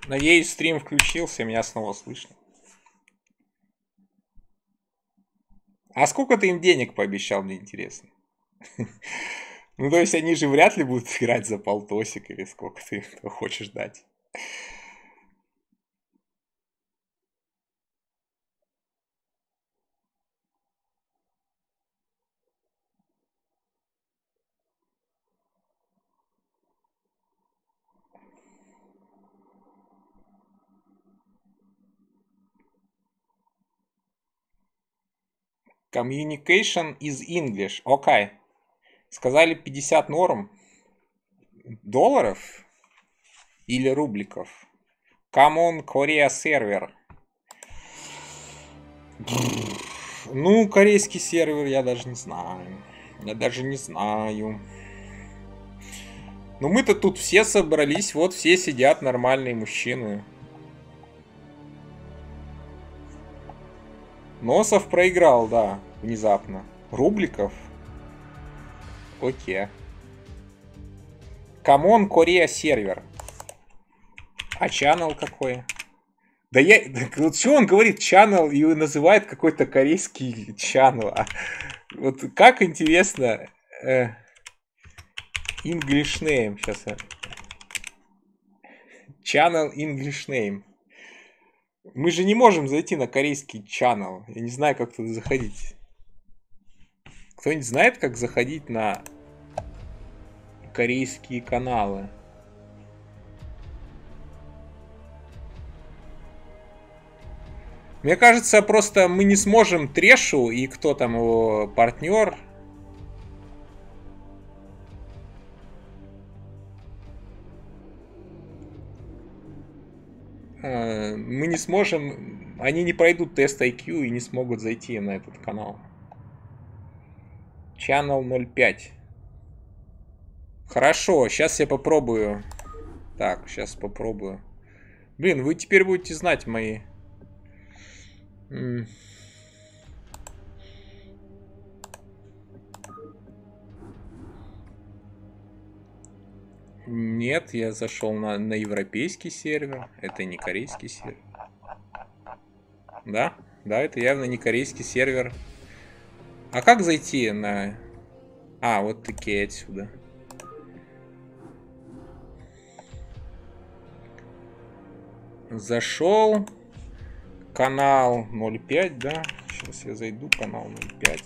Надеюсь, стрим включился, меня снова слышно. А сколько ты им денег пообещал, мне интересно? Ну, то есть они же вряд ли будут играть за полтосик или сколько ты им хочешь дать. Communication is English. Окей. Сказали 50 норм. Долларов? Или рубликов? Come on, Korea сервер. Ну, корейский сервер я даже не знаю. Я даже не знаю. Ну мы-то тут все собрались, вот все сидят нормальные мужчины. Носов проиграл, да, внезапно. Рубликов? Окей. Камон, Корея сервер. А channel какой? Да я... Вот что он говорит channel и называет какой-то корейский channel? Вот как интересно... English name. Сейчас я... Channel English name. Мы же не можем зайти на корейский channel. Я не знаю, как туда заходить. Кто-нибудь знает, как заходить на корейские каналы? Мне кажется, просто мы не сможем Трешу и кто там его партнер. Мы не сможем. Они не пройдут тест IQ и не смогут зайти на этот канал. Channel 05. Хорошо, сейчас я попробую. Так, сейчас попробую. Блин, вы теперь будете знать мои. Нет, я зашел на европейский сервер. Это не корейский сервер. Да? Да, это явно не корейский сервер. А как зайти на... А, вот такие отсюда. Зашел. Канал 05, да? Сейчас я зайду, канал 05.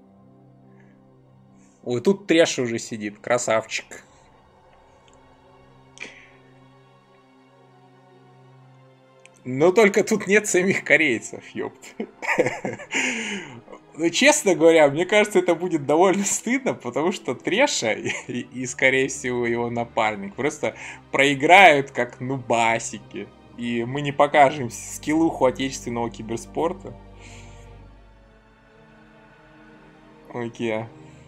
Ой, тут Треш уже сидит, красавчик. Но только тут нет самих корейцев, ёпт. Ну, честно говоря, мне кажется, это будет довольно стыдно, потому что Треша и, скорее всего, его напарник просто проиграют как нубасики. И мы не покажем скиллуху отечественного киберспорта. Окей.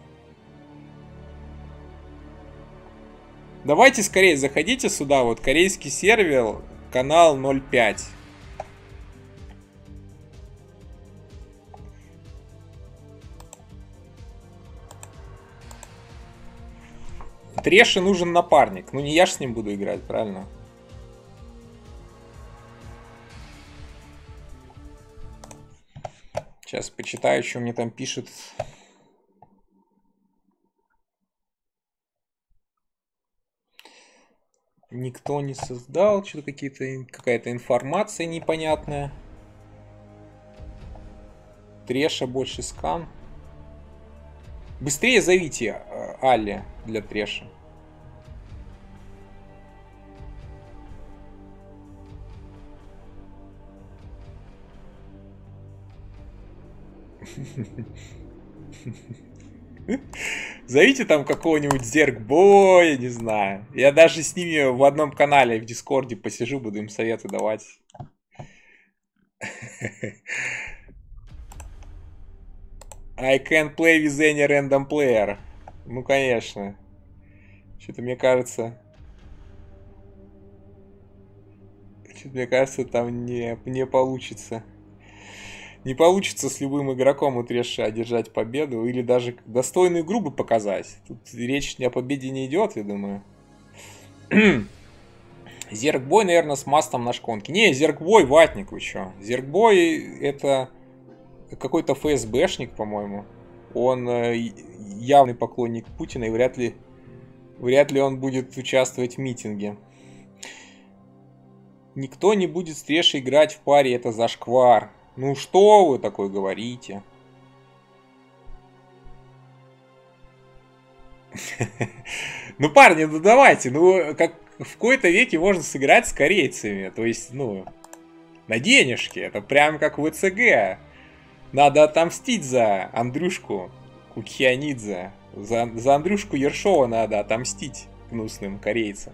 Давайте скорее заходите сюда, вот корейский сервер, канал 05. Треше нужен напарник. Ну не я ж с ним буду играть, правильно? Сейчас почитаю, что мне там пишет. Никто не создал, что-то какая-то информация непонятная. Треша больше скан. Быстрее зовите Алли для Треша. Зовите там какого-нибудь Зергбоя, не знаю. Я даже с ними в одном канале в Дискорде посижу, буду им советы давать. I can play with any random player. Ну, конечно. Что-то мне кажется... Что-то мне кажется, там не получится. Не получится с любым игроком у Треша одержать победу или даже достойную игру бы показать. Тут речь о победе не идет, я думаю. Зергбой, наверное, с мастом на шконке. Не, Зергбой ватник, вы чё? Зергбой это какой-то ФСБшник, по-моему. Он явный поклонник Путина, и вряд ли он будет участвовать в митинге. Никто не будет с Трешей играть в паре, это зашквар. Ну что вы такое говорите? Ну, парни, ну давайте, ну, как в кои-то веке можно сыграть с корейцами. То есть, ну, на денежки. Это прям как в ВЦГ. Надо отомстить за Андрюшку Кукхианидзе. За Андрюшку Ершова надо отомстить гнусным корейцам.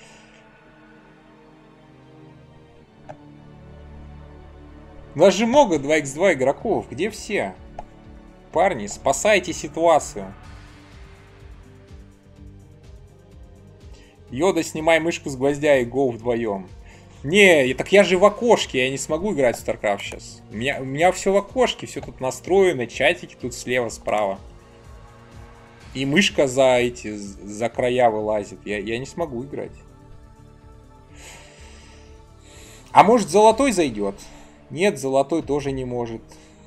У нас же много 2х2 игроков. Где все? Парни, спасайте ситуацию. Йода, снимай мышку с гвоздя и гоу вдвоем. Не, так я же в окошке, я не смогу играть в StarCraft сейчас. У меня все в окошке, все тут настроено, чатики тут слева, справа. И мышка за края вылазит. Я не смогу играть. А может золотой зайдет? Нет, золотой тоже не может.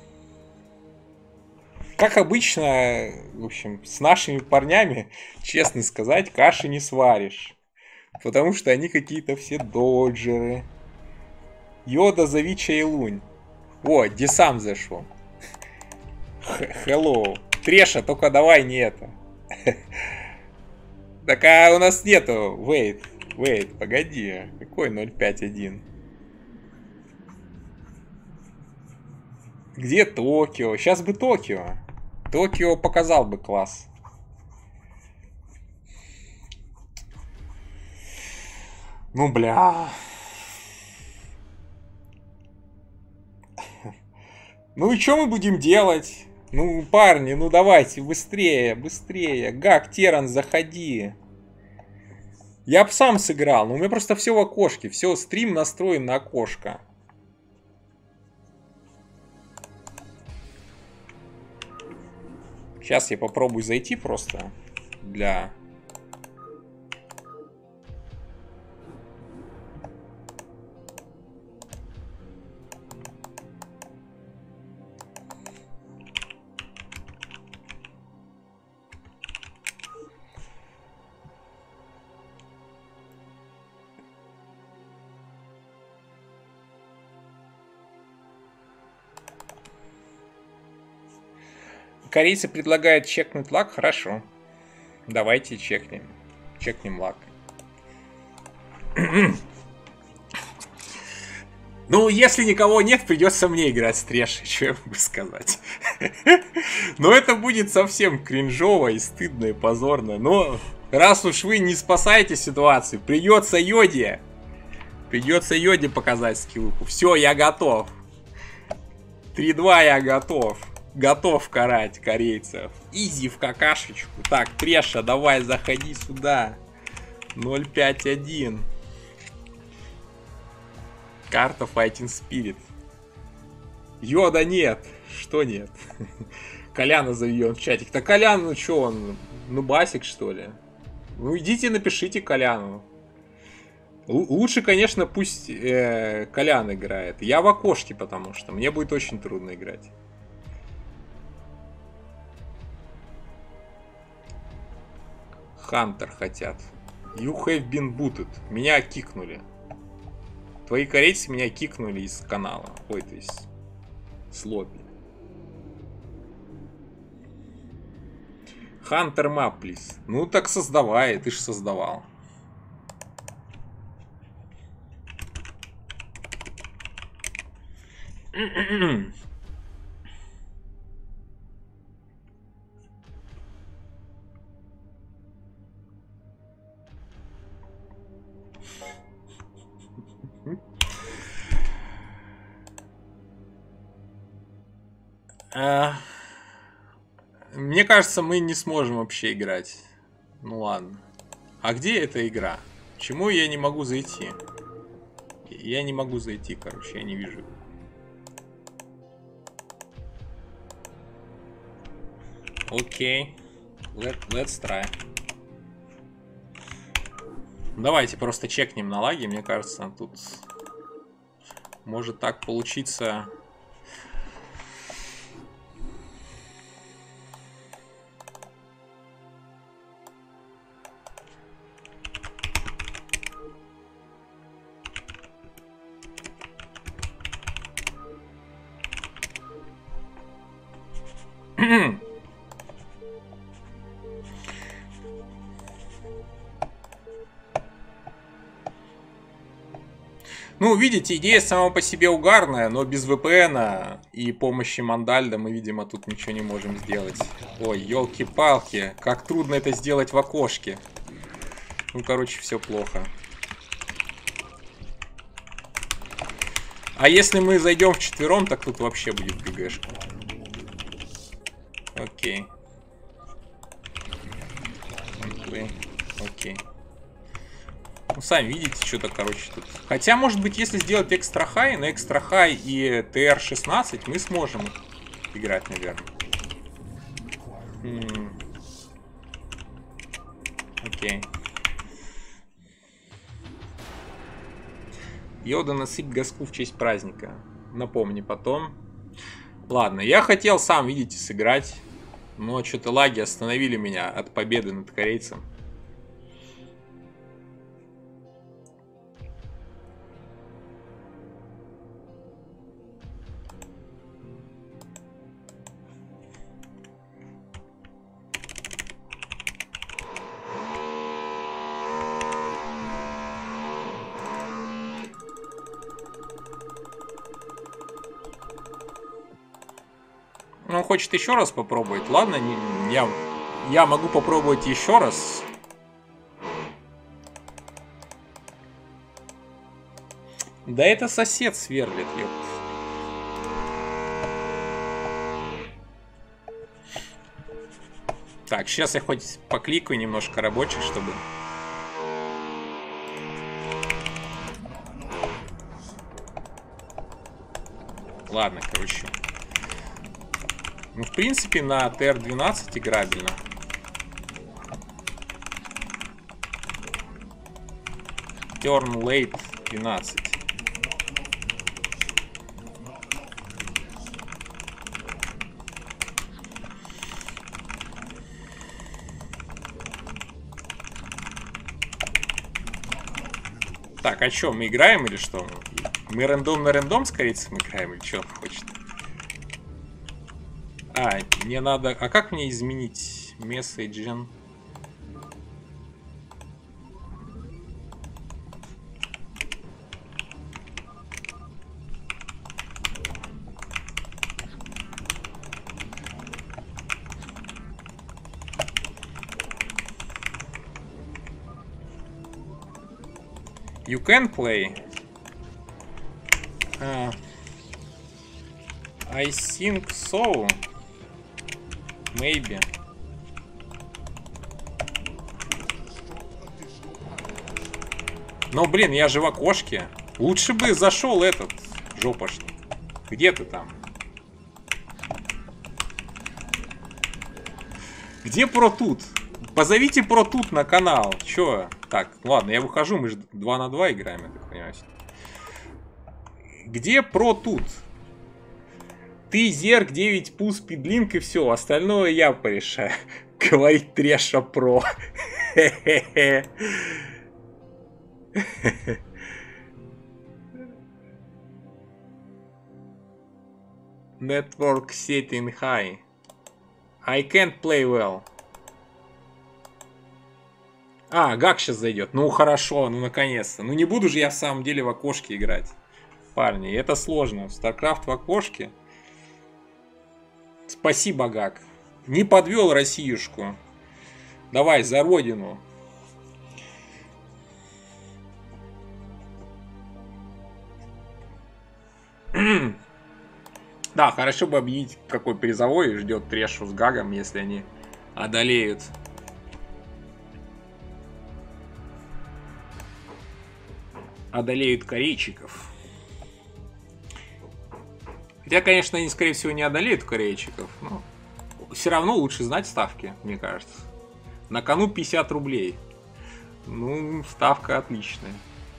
Как обычно, в общем, с нашими парнями, честно сказать, каши не сваришь. Потому что они какие-то все доджеры. Йода, зови Чайлунь. О, Десам зашел. Hello. Треша, только давай не это. Так, а у нас нету. Wait, погоди. Какой 051? Где Токио? Сейчас бы Токио. Токио показал бы класс. Ну, бля. Ну и что мы будем делать? Ну, парни, ну давайте, быстрее, быстрее. Гак, Теран, заходи. Я бы сам сыграл, но у меня просто все в окошке. Все, стрим настроен на окошко. Сейчас я попробую зайти просто для... Корейцы предлагают чекнуть лаг, хорошо. Давайте чекнем. Чекнем лаг. Ну, если никого нет, придется мне играть с Трешей, что я могу сказать. Но это будет совсем кринжово и стыдно и позорно. Но раз уж вы не спасаете ситуацию, придется Йоде. Придется Йоде показать скиллуху. Все, я готов. 3-2 я готов. Готов карать корейцев. Изи в какашечку. Так, Треша, давай, заходи сюда. 051. Карта Fighting Spirit. Йода нет. Что нет? Коляна зови он в чатик. Да Колян, ну что он? Ну басик что ли? Ну идите напишите Коляну. Лучше, конечно, пусть Колян играет. Я в окошке, потому что мне будет очень трудно играть. Хантер хотят. You have been booted. Меня кикнули. Твои корейцы меня кикнули из канала. Ой, то есть с лобби. Хантер map, please. Ну так создавай, ты ж создавал. Мне кажется, мы не сможем вообще играть. Ну ладно. А где эта игра? Почему я не могу зайти? Я не могу зайти, короче, я не вижу. Окей. Let's try. Давайте просто чекнем на лаги. Мне кажется, тут может так получиться. Ну, видите, идея сама по себе угарная, но без VPN и помощи Мандальда мы, видимо, тут ничего не можем сделать. Ой, елки-палки, как трудно это сделать в окошке. Ну, короче, все плохо. А если мы зайдем вчетвером, так тут вообще будет ГГшка. Окей. Окей. Ну, сами видите, что-то, короче, тут. Хотя, может быть, если сделать экстра хай, на экстра хай и TR-16 мы сможем играть, наверное. Окей. Йода насыпь газку в честь праздника. Напомни потом. Ладно, я хотел сам, видите, сыграть. Но что-то лаги остановили меня от победы над корейцем. Он хочет еще раз попробовать. Ладно, я могу попробовать еще раз. Да это сосед сверлит, ёпт. Так, сейчас я хоть покликаю немножко рабочих, чтобы... Ладно, короче. Ну, в принципе, на TR-12 играбельно. Turn late 12. Так, а что, мы играем или что? Мы рандом на рандом с корейцем играем или что он хочет? А, мне надо... А как мне изменить message? You can play. I think so. Maybe. Но, блин, я же в окошке. Лучше бы зашел этот жопошник. Где ты там? Где про тут? Позовите про тут на канал. Чё? Так, ладно, я выхожу, мы же 2 на 2 играем, я так понимаю. Где про тут? Ты, Зерк, 9 пус, пидлинк и все. Остальное я порешаю. Говорит Треша про. Network setting high. I can't play well. А, Гак сейчас зайдет. Ну хорошо, ну наконец-то. Ну не буду же я в самом деле в окошке играть. Парни, это сложно. StarCraft в окошке. Спасибо, Гак. Не подвел Россиюшку. Давай, за родину. Да, хорошо бы объявить, какой призовой ждет Трешу с Гагом, если они одолеют. Одолеют корейчиков. Хотя, конечно, они, скорее всего, не одолеют корейчиков. Но все равно лучше знать ставки, мне кажется. На кону 50 рублей. Ну, ставка отличная.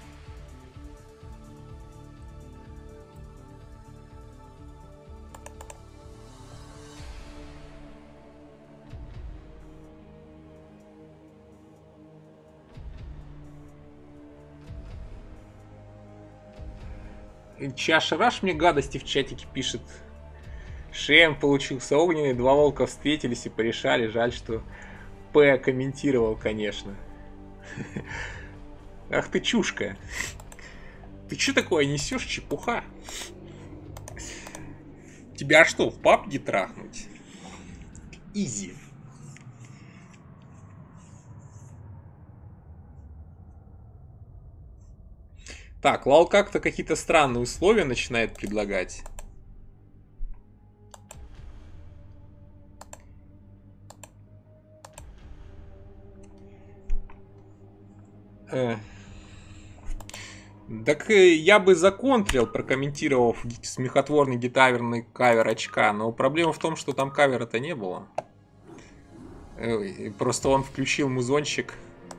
Чашараш мне гадости в чатике пишет. Шем получился огненный, два волка встретились и порешали. Жаль, что П комментировал, конечно. Ах ты чушка. Ты что такое несешь, чепуха? Тебя что, в пабге трахнуть? Изи. Так, Лал как-то какие-то странные условия начинает предлагать. Так я бы законтрил, прокомментировав смехотворный гитарный кавер очка, но проблема в том, что там кавера-то не было. Просто он включил музончик.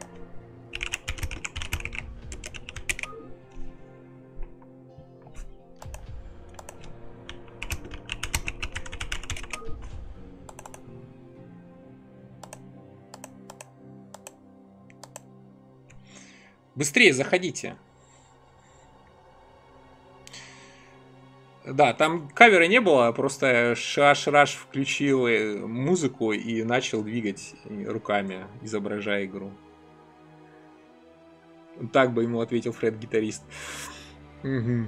Быстрее заходите. Да, там кавера не было, просто Шаш-Раш включил музыку и начал двигать руками, изображая игру. Так бы ему ответил Фред-гитарист. Угу.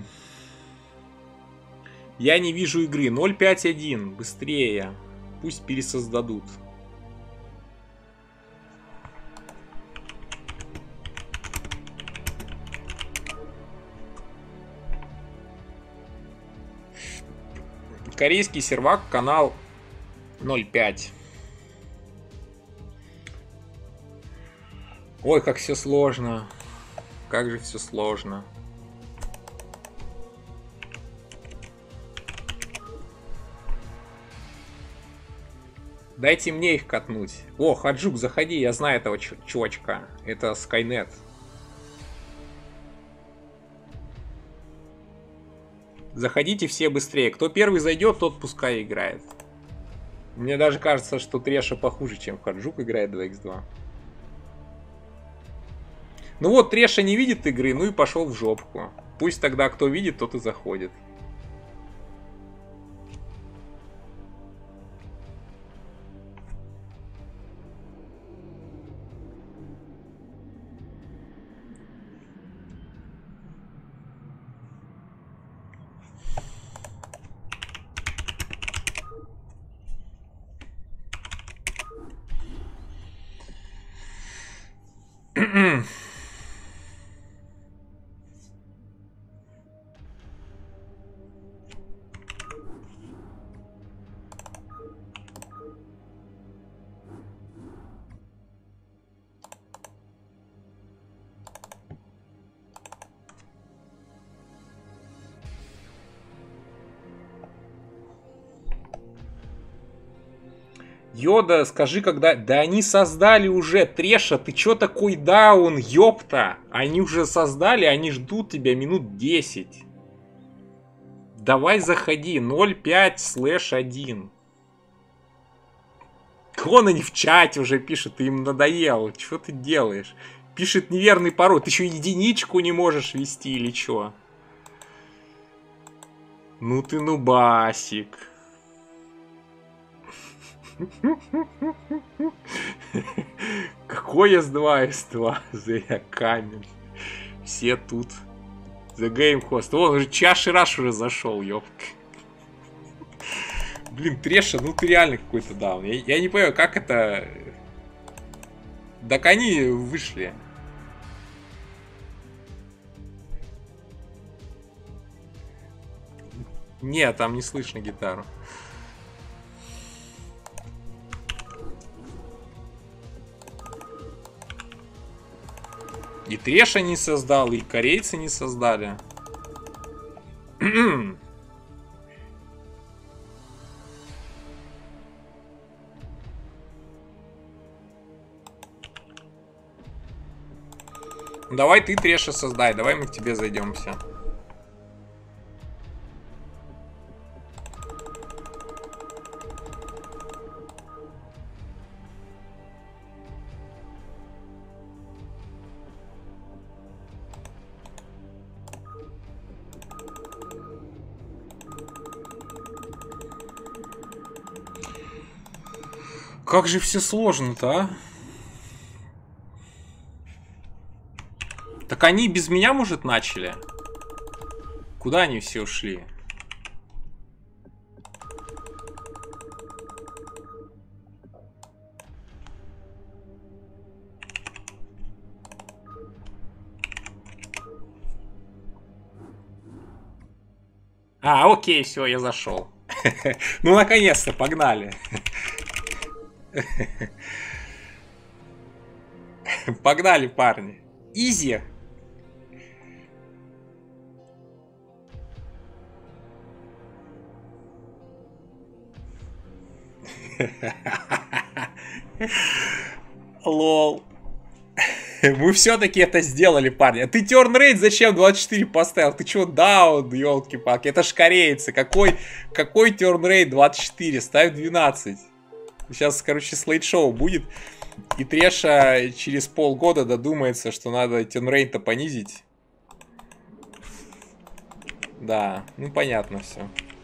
Я не вижу игры. 0.5.1. Быстрее. Пусть пересоздадут. Корейский сервак, канал 0.5. Ой, как все сложно. Как же все сложно. Дайте мне их катнуть. О, Хаджук, заходи, я знаю этого чувачка. Это Skynet. Заходите все быстрее. Кто первый зайдет, тот пускай играет. Мне даже кажется, что Треша похуже, чем Хаджук играет 2х2. Ну вот, Треша не видит игры, ну и пошел в жопку. Пусть тогда кто видит, тот и заходит. Йода, скажи, когда... Да они создали уже, Треша, ты чё такой даун, ёпта? Они уже создали, они ждут тебя минут 10. Давай заходи, 0.5/1. Вон они в чате уже пишут, ты им надоел, чё ты делаешь? Пишет неверный пароль, ты ещё единичку не можешь ввести или чё? Ну ты нубасик. Какой S2, S2, The камень. Все тут. The Game Host. Вон, уже Чашараш уже зашел, ёпка. Блин, Треша, ну ты реально какой-то даун. Я не понимаю, как это... Так они вышли. Нет, там не слышно гитару. И Треша не создал, и корейцы не создали. Давай ты Треша создай, давай мы к тебе зайдем все. Как же все сложно-то, а? Так они без меня, может, начали? Куда они все ушли? А, окей, все, я зашел. Ну, наконец-то, погнали. Погнали, парни. Изи. Лол. Мы все-таки это сделали, парни. А ты тернрейт зачем 24 поставил? Ты чего даун, елки-палки? Это ж корейцы. Какой тернрейт 24? Ставь 12. Сейчас, короче, слайд-шоу будет. И Треша через полгода додумается, что надо тернрейт-то понизить. Да, ну понятно все.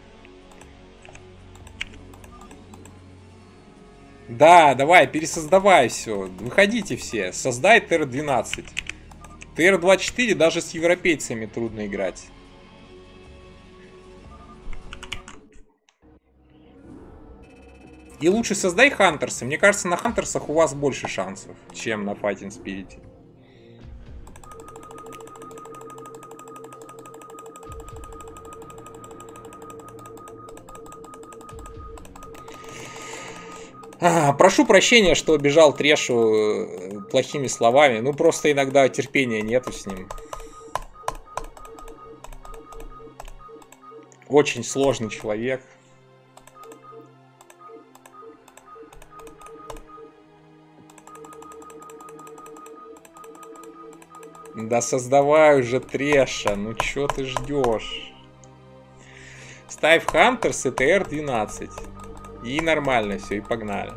Да, давай, пересоздавай все. Выходите все. Создай ТР-12. ТР-24 даже с европейцами трудно играть. И лучше создай Хантерсы. Мне кажется, на Хантерсах у вас больше шансов, чем на Fighting Spirit. Прошу прощения, что обижал Трешу плохими словами. Ну, просто иногда терпения нету с ним. Очень сложный человек. Да создавай уже, Треша. Ну, чё ты ждешь? Ставь Хантерс и ТР-12. И нормально все, и погнали.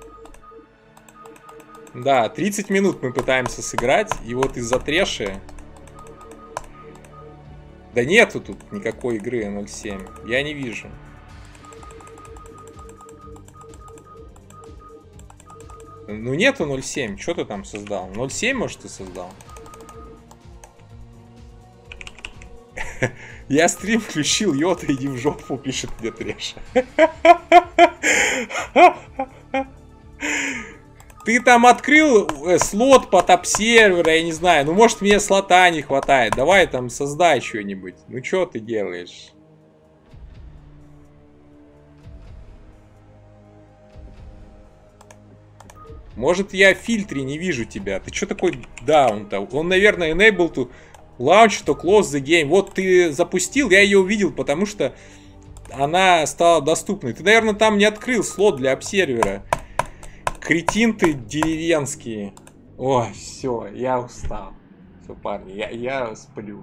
Да, 30 минут мы пытаемся сыграть, и вот из-за Треши... Да нету тут никакой игры 0.7. Я не вижу. Ну нету 0.7. Что ты там создал? 0.7, может, ты создал? Я стрим включил, йота, иди в жопу, пишет мне Треша. Ты там открыл слот под топ-сервера, я не знаю. Ну, может, мне слота не хватает. Давай там создай что-нибудь. Ну, что ты делаешь? Может, я в фильтре не вижу тебя. Ты что такой даун-то? Он, наверное, enable to launch to close the game. Вот ты запустил, я ее увидел, потому что она стала доступной. Ты, наверное, там не открыл слот для обсервера. Кретин ты деревенский. Ой, все, я устал. Все, парни, я сплю.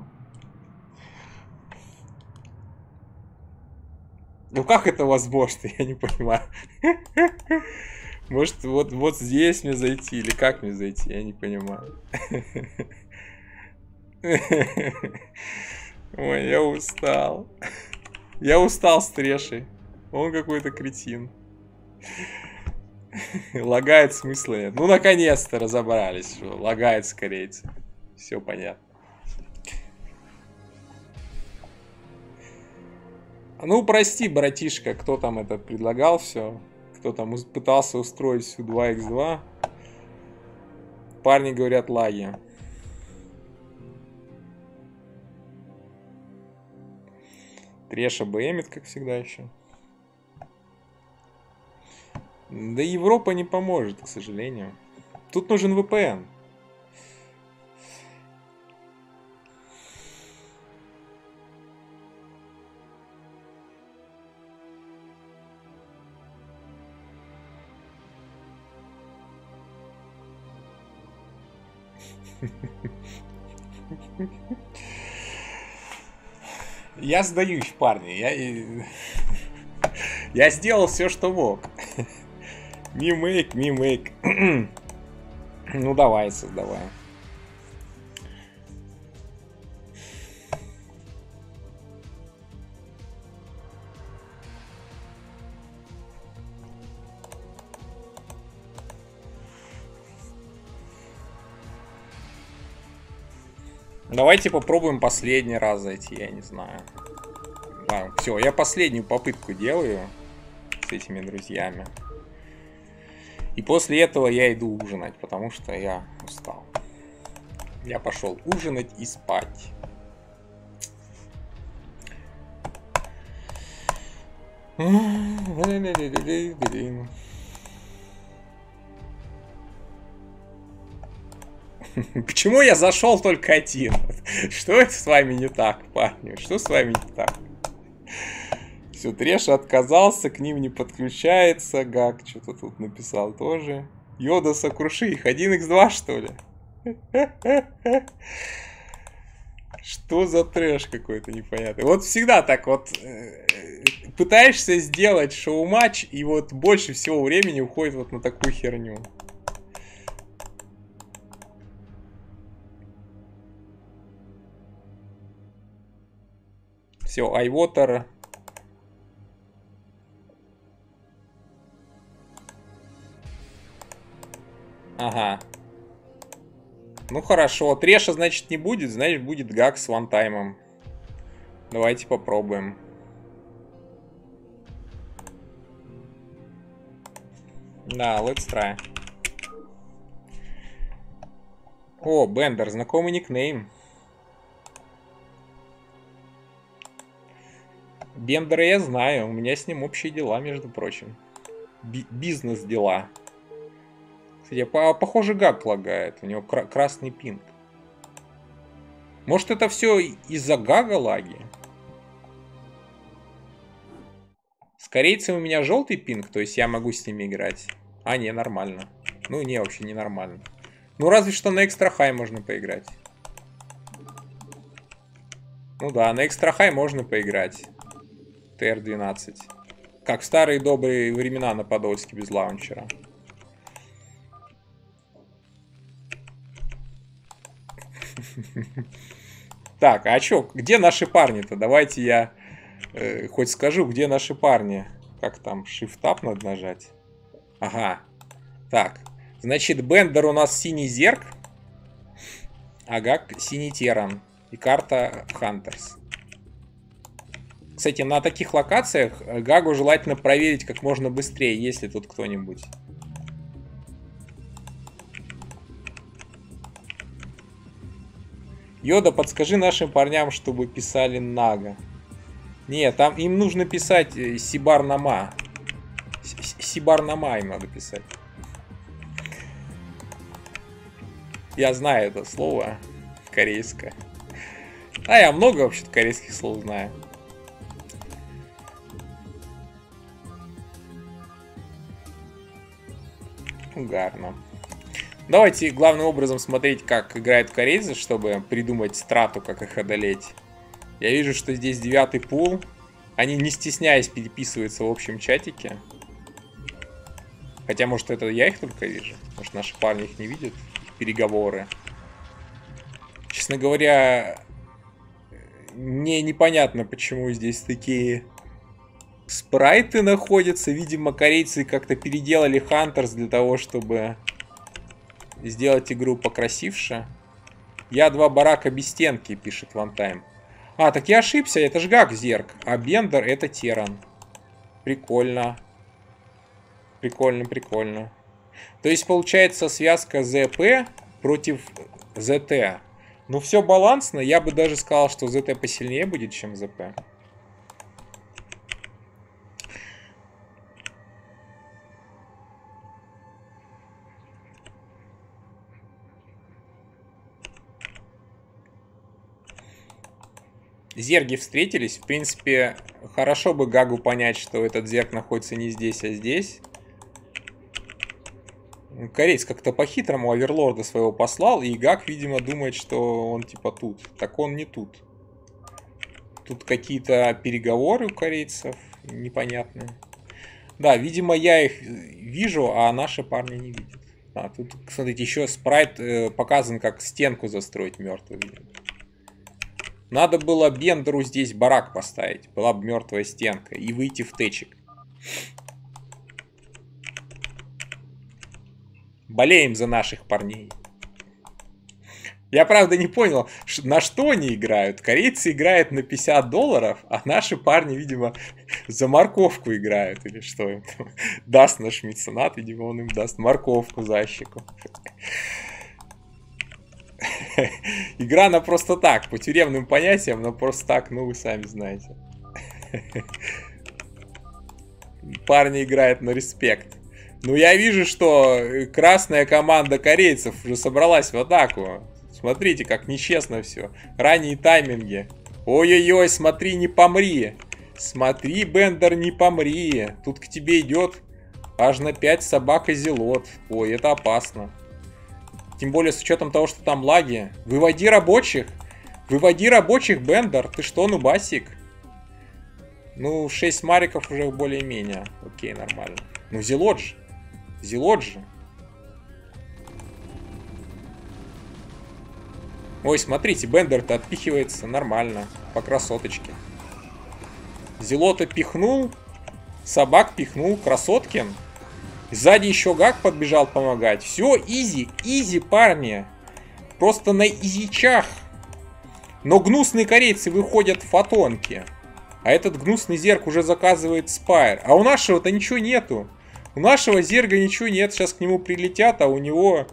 Ну как это возможно? Я не понимаю. Может, вот здесь мне зайти, или как мне зайти? Я не понимаю. Ой, я устал. Я устал с Трешей. Он какой-то кретин. Лагает смысла. Ну, наконец-то разобрались, что лагает корейцы. Все понятно. Ну, прости, братишка, кто там это предлагал все. Кто там пытался устроить всю 2х2. Парни говорят лаги. Треша БМит, как всегда еще. Да Европа не поможет, к сожалению. Тут нужен VPN. Я сдаюсь, парни. Я сделал все, что мог. Мимейк. Ну давай, создавай. Давайте попробуем последний раз зайти, я не знаю. Да, все, я последнюю попытку делаю с этими друзьями. И после этого я иду ужинать, потому что я устал. Я пошел ужинать и спать. Почему я зашел только один? Что это с вами не так, парни? Что с вами не так? Все, Трэш отказался, к ним не подключается. Гак что-то тут написал тоже. Йода, сокруши их. 1х2, что ли? Что за трэш какой-то непонятный. Вот всегда так вот пытаешься сделать шоу-матч, и вот больше всего времени уходит вот на такую херню. Все, iWater. Ага. Ну хорошо, Трэша, значит, не будет, значит, будет Гак с вантаймом. Давайте попробуем. Да, let's try. О, Бендер, знакомый никнейм. Бендера я знаю, у меня с ним общие дела, между прочим. Бизнес-дела. Кстати, похоже, Гак лагает, у него красный пинг. Может, это все из-за Гага лаги? С корейцем у меня желтый пинг, то есть я могу с ними играть. А, не, нормально. Ну, не, вообще не нормально. Ну, разве что на экстра хай можно поиграть. Ну да, на экстра хай можно поиграть. ТР-12. Как в старые добрые времена на Подольске без лаунчера. Так, а чё, где наши парни-то? Давайте я хоть скажу, где наши парни. Как там, Shift-Tab надо нажать? Ага. Так, значит, Бендер у нас синий зерк. А Гак синий теран. И карта Хантерс. Кстати, на таких локациях Гагу желательно проверить как можно быстрее, есть ли тут кто-нибудь. Йода, подскажи нашим парням, чтобы писали Нага. Нет, там им нужно писать Сибар-Нама. Сибар-Нама им надо писать. Я знаю это слово корейское. А я много вообще-то корейских слов знаю. Угарно. Давайте главным образом смотреть, как играют корейцы, чтобы придумать страту, как их одолеть. Я вижу, что здесь 9-й пул. Они, не стесняясь, переписываются в общем чатике. Хотя, может, это я их только вижу. Может, наши парни их не видят. Их переговоры. Честно говоря, мне непонятно, почему здесь такие спрайты находятся. Видимо, корейцы как-то переделали Хантерс для того, чтобы сделать игру покрасивше. Я 2 барака без стенки, пишет Вантайм. А, так я ошибся, это ж Гак зерк, а Бендер это теран. Прикольно. Прикольно. То есть получается связка ЗП против ЗТ. Ну все балансно, я бы даже сказал, что ЗТ посильнее будет, чем ЗП. Зерги встретились. В принципе, хорошо бы Гагу понять, что этот зерк находится не здесь, а здесь. Кореец как-то по-хитрому оверлорда своего послал, и Гак, видимо, думает, что он типа тут. Так он не тут. Тут какие-то переговоры у корейцев непонятные. Да, видимо, я их вижу, а наши парни не видят. А, тут, смотрите, еще спрайт показан, как стенку застроить мертвую. Надо было Бендеру здесь барак поставить. Была бы мертвая стенка. И выйти в тэчик. Болеем за наших парней. Я, правда, не понял, на что они играют. Корейцы играют на $50, а наши парни, видимо, за морковку играют. Или что им там даст наш меценат. Видимо, он им даст морковку за щеку. Игра на просто так, по тюремным понятиям, но просто так, ну вы сами знаете. Парни играют на респект. Ну я вижу, что красная команда корейцев уже собралась в атаку. Смотрите, как нечестно все. Ранние тайминги. Ой-ой-ой, смотри, не помри. Смотри, Бендер, не помри. Тут к тебе идет аж на 5 собак и зелот. Ой, это опасно. Тем более с учетом того, что там лаги. Выводи рабочих. Выводи рабочих, Бендер. Ты что, нубасик? Ну, 6 мариков уже более-менее. Окей, нормально. Ну, зелот же. Зелот же. Ой, смотрите, Бендер-то отпихивается нормально. По красоточке. Зелота пихнул. Собак пихнул. Красоткин. Сзади еще Гак подбежал помогать. Все, изи, изи, парни. Просто на изичах. Но гнусные корейцы выходят в фотонки. А этот гнусный зерк уже заказывает спайр. А у нашего-то ничего нету. У нашего зерга ничего нет. Сейчас к нему прилетят, а у него...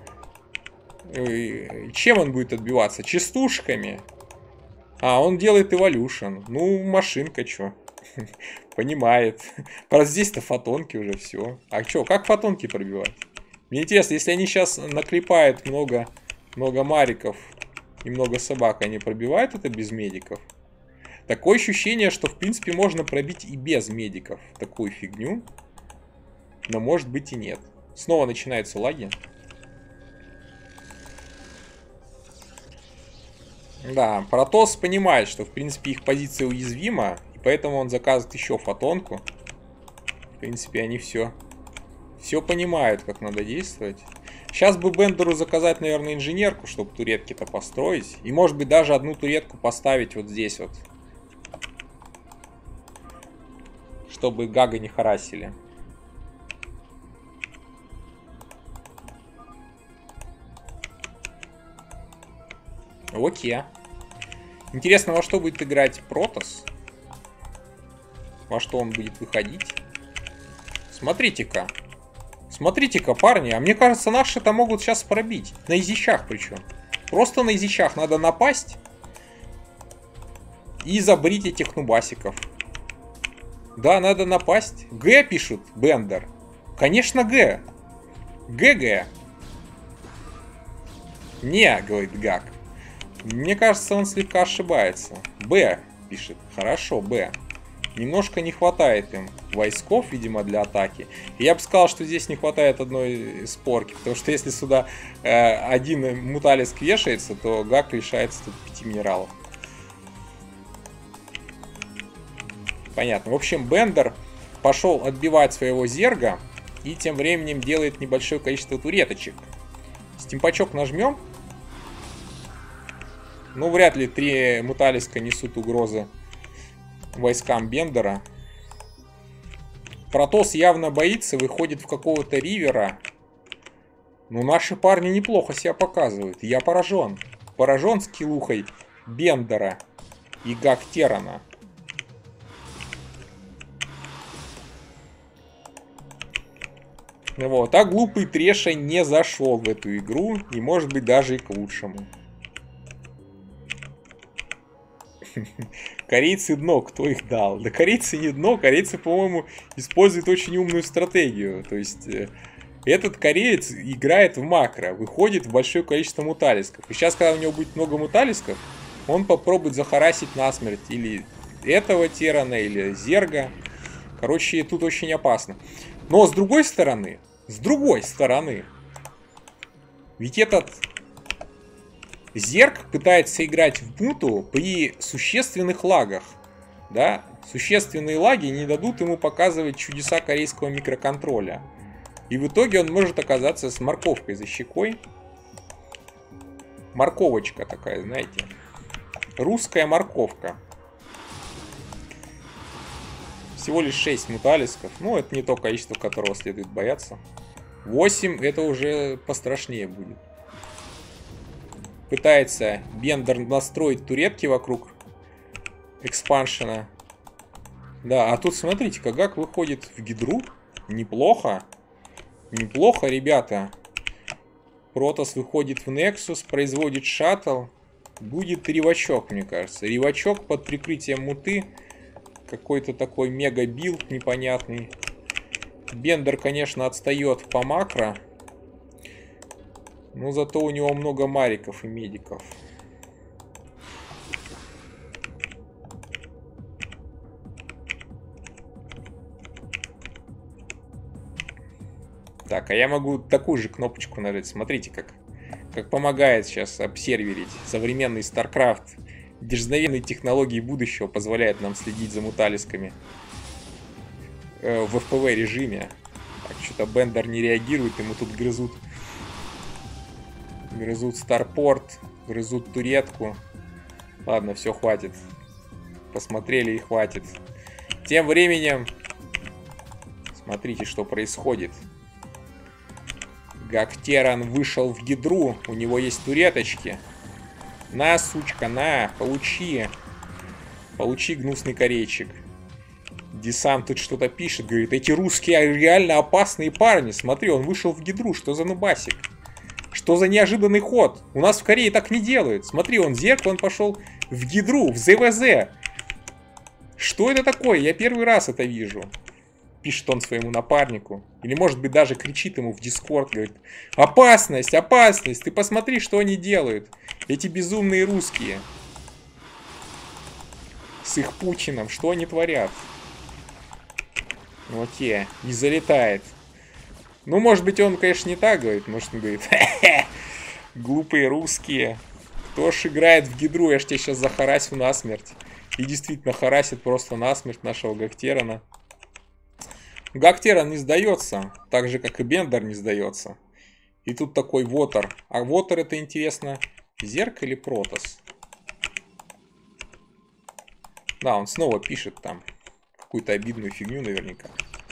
Чем он будет отбиваться? Частушками. А, он делает эволюшн. Ну, машинка, чё. Понимает. Правда, здесь-то фотонки уже все. А что, как фотонки пробивать? Мне интересно, если они сейчас наклепают много мариков и много собак, они пробивают это без медиков? Такое ощущение, что в принципе можно пробить и без медиков такую фигню. Но может быть и нет. Снова начинаются лаги. Да, Протос понимает, что в принципе их позиция уязвима. Поэтому он заказывает еще фотонку. В принципе, они все понимают, как надо действовать. Сейчас бы Бендеру заказать, наверное, инженерку, чтобы туретки-то построить. И, может быть, даже одну туретку поставить вот здесь вот. Чтобы Гага не харасили. Окей. Интересно, во что будет играть Протос? Во что он будет выходить? Смотрите-ка. Смотрите-ка, парни. А мне кажется, наши-то могут сейчас пробить. На изичах причем. Просто на изичах надо напасть. И забрить этих нубасиков. Да, надо напасть. Г пишут, Бендер. Конечно, Г. ГГ. Не, говорит Гак. Мне кажется, он слегка ошибается. Б пишет. Хорошо, Б. Немножко не хватает им войсков, видимо, для атаки. И я бы сказал, что здесь не хватает одной спорки. Потому что если сюда один муталиск вешается, то Гак лишается тут 5 минералов. Понятно. В общем, Бендер пошел отбивать своего зерга. И тем временем делает небольшое количество туреточек. Стимпачок нажмем. Ну, вряд ли 3 муталиска несут угрозы войскам Бендера. Протос явно боится, выходит в какого-то ривера. Ну, наши парни неплохо себя показывают. Я поражен. Поражен скиллухой Бендера и Гактерана. Вот. А глупый Треша не зашел в эту игру. И может быть даже и к лучшему. Корейцы дно, кто их дал? Да корейцы не дно, корейцы, по-моему, используют очень умную стратегию. То есть, этот кореец играет в макро, выходит в большое количество муталисков. И сейчас, когда у него будет много муталисков, он попробует захарасить насмерть или этого Терана, или Зерга. Короче, тут очень опасно. Но с другой стороны, Ведь этот Зерк пытается играть в муту при существенных лагах. Да? Существенные лаги не дадут ему показывать чудеса корейского микроконтроля. И в итоге он может оказаться с морковкой за щекой. Морковочка такая, знаете. Русская морковка. Всего лишь 6 муталисков. Ну, это не то количество, которого следует бояться. 8 это уже пострашнее будет. Пытается Бендер настроить туретки вокруг экспаншена. Да, а тут смотрите-ка, Гак выходит в гидру. Неплохо. Неплохо, ребята. Протос выходит в Nexus, производит шаттл. Будет ревачок, мне кажется. Ревачок под прикрытием муты. Какой-то такой мега-билд непонятный. Бендер, конечно, отстает по макро. Но зато у него много мариков и медиков. Так, а я могу такую же кнопочку нажать. Смотрите, как помогает сейчас обсерверить. Современный StarCraft. Дерзновенные технологии будущего позволяют нам следить за муталисками в FPV режиме. Так, что-то Бендер не реагирует, ему тут грызут. Грызут старпорт, грызут туретку. Ладно, все, хватит. Посмотрели и хватит. Тем временем, смотрите, что происходит. Гактеран вышел в гидру, у него есть туреточки. На, сучка, на, получи. Получи, гнусный корейчик. Десант тут что-то пишет, говорит, эти русские реально опасные парни. Смотри, он вышел в гидру, что за нубасик? Что за неожиданный ход? У нас в Корее так не делают. Смотри, он Зерк, он пошел в гидру, в ЗВЗ. Что это такое? Я первый раз это вижу. Пишет он своему напарнику. Или может быть даже кричит ему в Дискорд, говорит, опасность, опасность, ты посмотри, что они делают. Эти безумные русские. С их Путиным, что они творят? Окей, не залетает. Ну, может быть, он, конечно, не так говорит. Может, он говорит, хе-хе, глупые русские. Кто ж играет в гидру, я ж тебя сейчас захарасю насмерть. И действительно харасит просто насмерть нашего Гактерана. Гактеран не сдается, так же, как и Бендер не сдается. И тут такой Вотер. А Вотер это, интересно, Зерк или Протос? Да, он снова пишет там какую-то обидную фигню наверняка.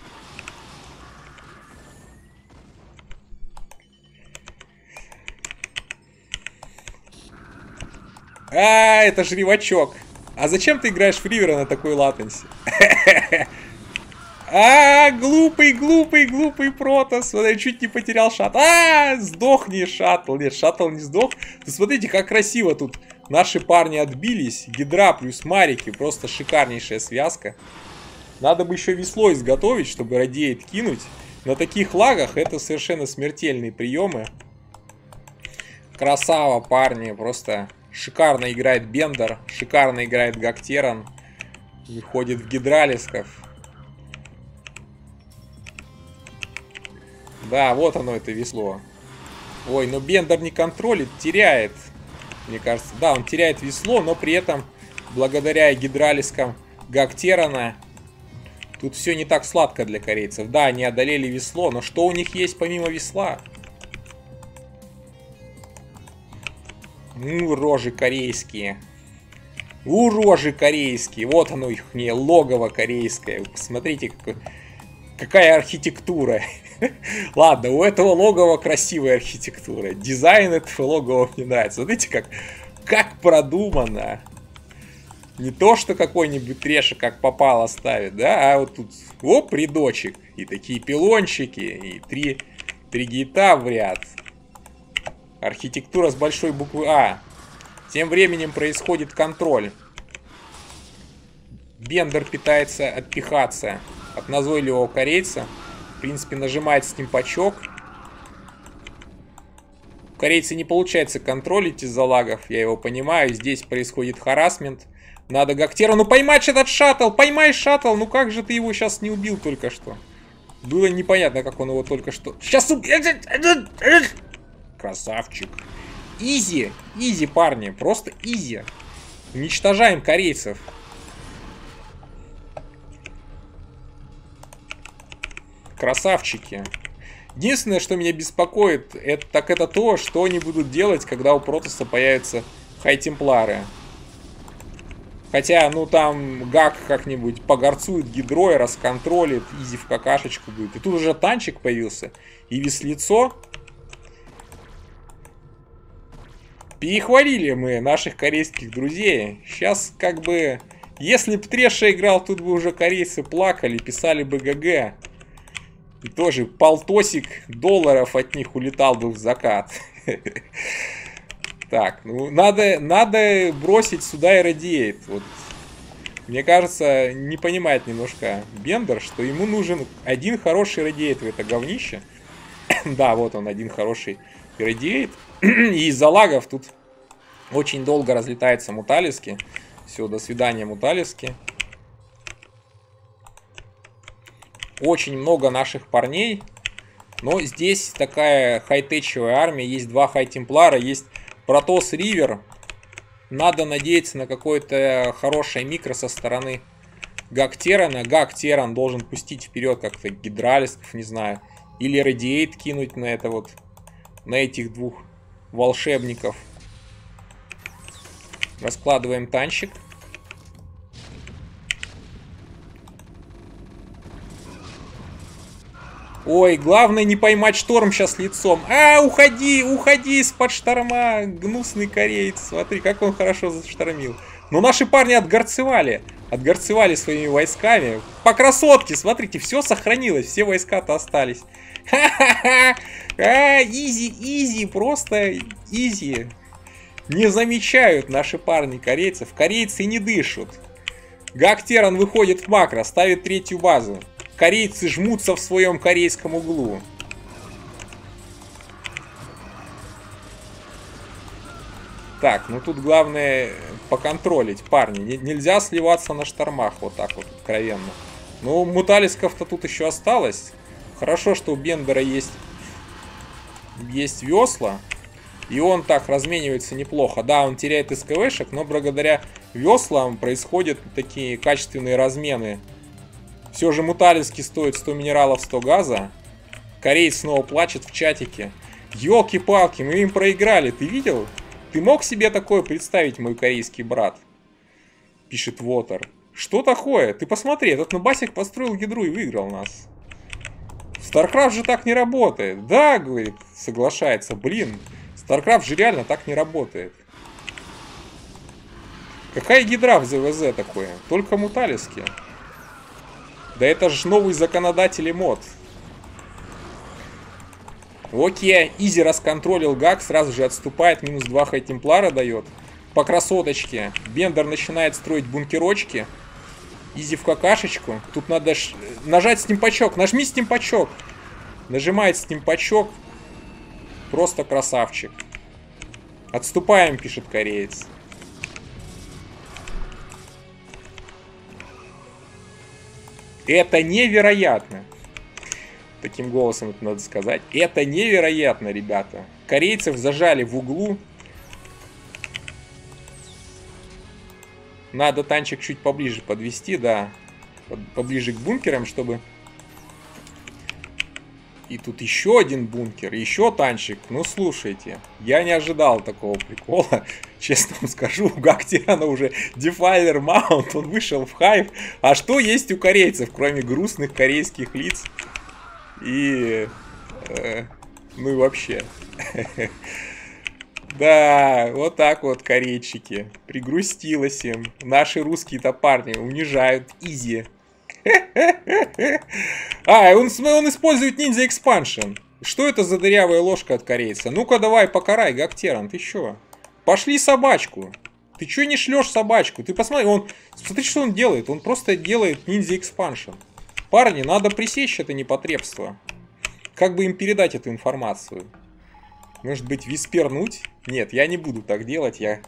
А, это же ревачок. А зачем ты играешь в Ривера на такой латенси? А, глупый, глупый, глупый Протос. Я чуть не потерял шаттл. А, сдохни, шаттл. Нет, шаттл не сдох. Смотрите, как красиво тут наши парни отбились. Гидра плюс марики. Просто шикарнейшая связка. Надо бы еще весло изготовить, чтобы радиейт кинуть. На таких лагах это совершенно смертельные приемы. Красава, парни. Просто шикарно играет Бендер. Шикарно играет Гактеран. Выходит в гидралисков. Да, вот оно, это весло. Ой, но Бендер не контролит, теряет. Мне кажется, да, он теряет весло, но при этом, благодаря гидралискам Гактерана, тут все не так сладко для корейцев. Да, они одолели весло, но что у них есть помимо весла? Рожи корейские. Рожи корейские. Вот оно их, не логово корейское. Посмотрите, какая архитектура. Ладно, у этого логова красивая архитектура. Дизайн этого логова мне нравится. Смотрите, как продумано. Не то, что какой-нибудь трешек как попало ставит, да, а вот тут, оп, рядочек. И такие пилончики, и три гейта в ряд. Архитектура с большой буквы А. Тем временем происходит контроль. Бендер пытается отпихаться от назойливого корейца. В принципе, нажимает стимпачок. У корейца не получается контролить из-за лагов, я его понимаю. Здесь происходит харассмент. Надо Гактерану поймать этот шаттл! Поймай шаттл! Ну как же ты его сейчас не убил только что? Было непонятно, как он его только что... Сейчас убил! Красавчик. Изи. Изи, парни. Просто изи. Уничтожаем корейцев. Красавчики. Единственное, что меня беспокоит, это то, что они будут делать, когда у Протоса появятся хай-темплары. Хотя, ну там Гак как-нибудь погорцует гидрой, расконтролит, изи в какашечку будет. И тут уже танчик появился. И веслецо. Перехвалили мы наших корейских друзей. Сейчас как бы... Если б Треша играл, тут бы уже корейцы плакали, писали бы ГГ. И тоже $1,000 от них улетал бы в закат. Так, ну надо бросить сюда Irradiate. Вот. Мне кажется, не понимает немножко Бендер, что ему нужен один хороший Irradiate в это говнище. Да, вот он, один хороший Irradiate. И из-за лагов тут очень долго разлетаются муталиски. Все, до свидания, муталиски. Очень много наших парней. Но здесь такая хай-течевая армия. Есть два хай-темплара, есть Протос Ривер. Надо надеяться на какое-то хорошее микро со стороны Гактерана. Гактеран должен пустить вперед как-то гидралисков, не знаю. Или Радиейт кинуть на это вот. На этих двух волшебников. Раскладываем танчик. Ой, главное не поймать шторм сейчас лицом. А, уходи, уходи из-под шторма, гнусный кореец. Смотри, как он хорошо заштормил. Но наши парни отгорцевали. Отгорцевали своими войсками. По красотке, смотрите, все сохранилось. Все войска-то остались. Ха-ха-ха. Изи, изи, просто изи. Не замечают наши парни корейцев. Корейцы не дышат. Гактеран выходит в макро, ставит третью базу. Корейцы жмутся в своем корейском углу. Так, ну тут главное поконтролить, парни. Нельзя сливаться на штормах вот так вот, откровенно. Ну, муталисков-то тут еще осталось. Хорошо, что у Бендера есть весла. И он так разменивается неплохо. Да, он теряет СКВшек, но благодаря веслам происходят такие качественные размены. Все же муталиски стоят 100 минералов, 100 газа. Кореец снова плачет в чатике. Ёлки-палки, мы им проиграли, ты видел? Ты мог себе такое представить, мой корейский брат? Пишет Вотер. Что такое? Ты посмотри, этот нубасик построил гидру и выиграл нас. StarCraft же так не работает. Да, говорит, соглашается. Блин, StarCraft же реально так не работает. Какая гидра в ЗВЗ такое? Только муталиски. Да это же новый законодатель и мод. Окей, Изи расконтролил Гак, сразу же отступает, минус 2 хай-темплара дает. По красоточке. Бендер начинает строить бункерочки. Изи в какашечку. Тут надо нажать стимпачок. Нажми стимпачок. Нажимает стимпачок. Просто красавчик. Отступаем, пишет кореец. Это невероятно. Таким голосом это надо сказать. Это невероятно, ребята. Корейцев зажали в углу. Надо танчик чуть поближе подвести, да. Поближе к бункерам, чтобы... И тут еще один бункер, еще танчик. Ну, слушайте, я не ожидал такого прикола. Честно вам скажу, у Гактиана уже Defiler Mount, он вышел в хайп. А что есть у корейцев, кроме грустных корейских лиц? И... ну и вообще. Да, вот так вот, корейчики. Пригрустилось им. Наши русские-то парни унижают Изи. А, он использует ниндзя экспаншн. Что это за дырявая ложка от корейца? Ну-ка давай, покарай, Гактеран, ты чё? Пошли собачку. Ты чё не шлёшь собачку? Ты посмотри, смотри, что он делает. Он просто делает ниндзя экспаншн. Парни, надо пресечь это непотребство. Как бы им передать эту информацию? Может быть, виспернуть? Нет, я не буду так делать, я...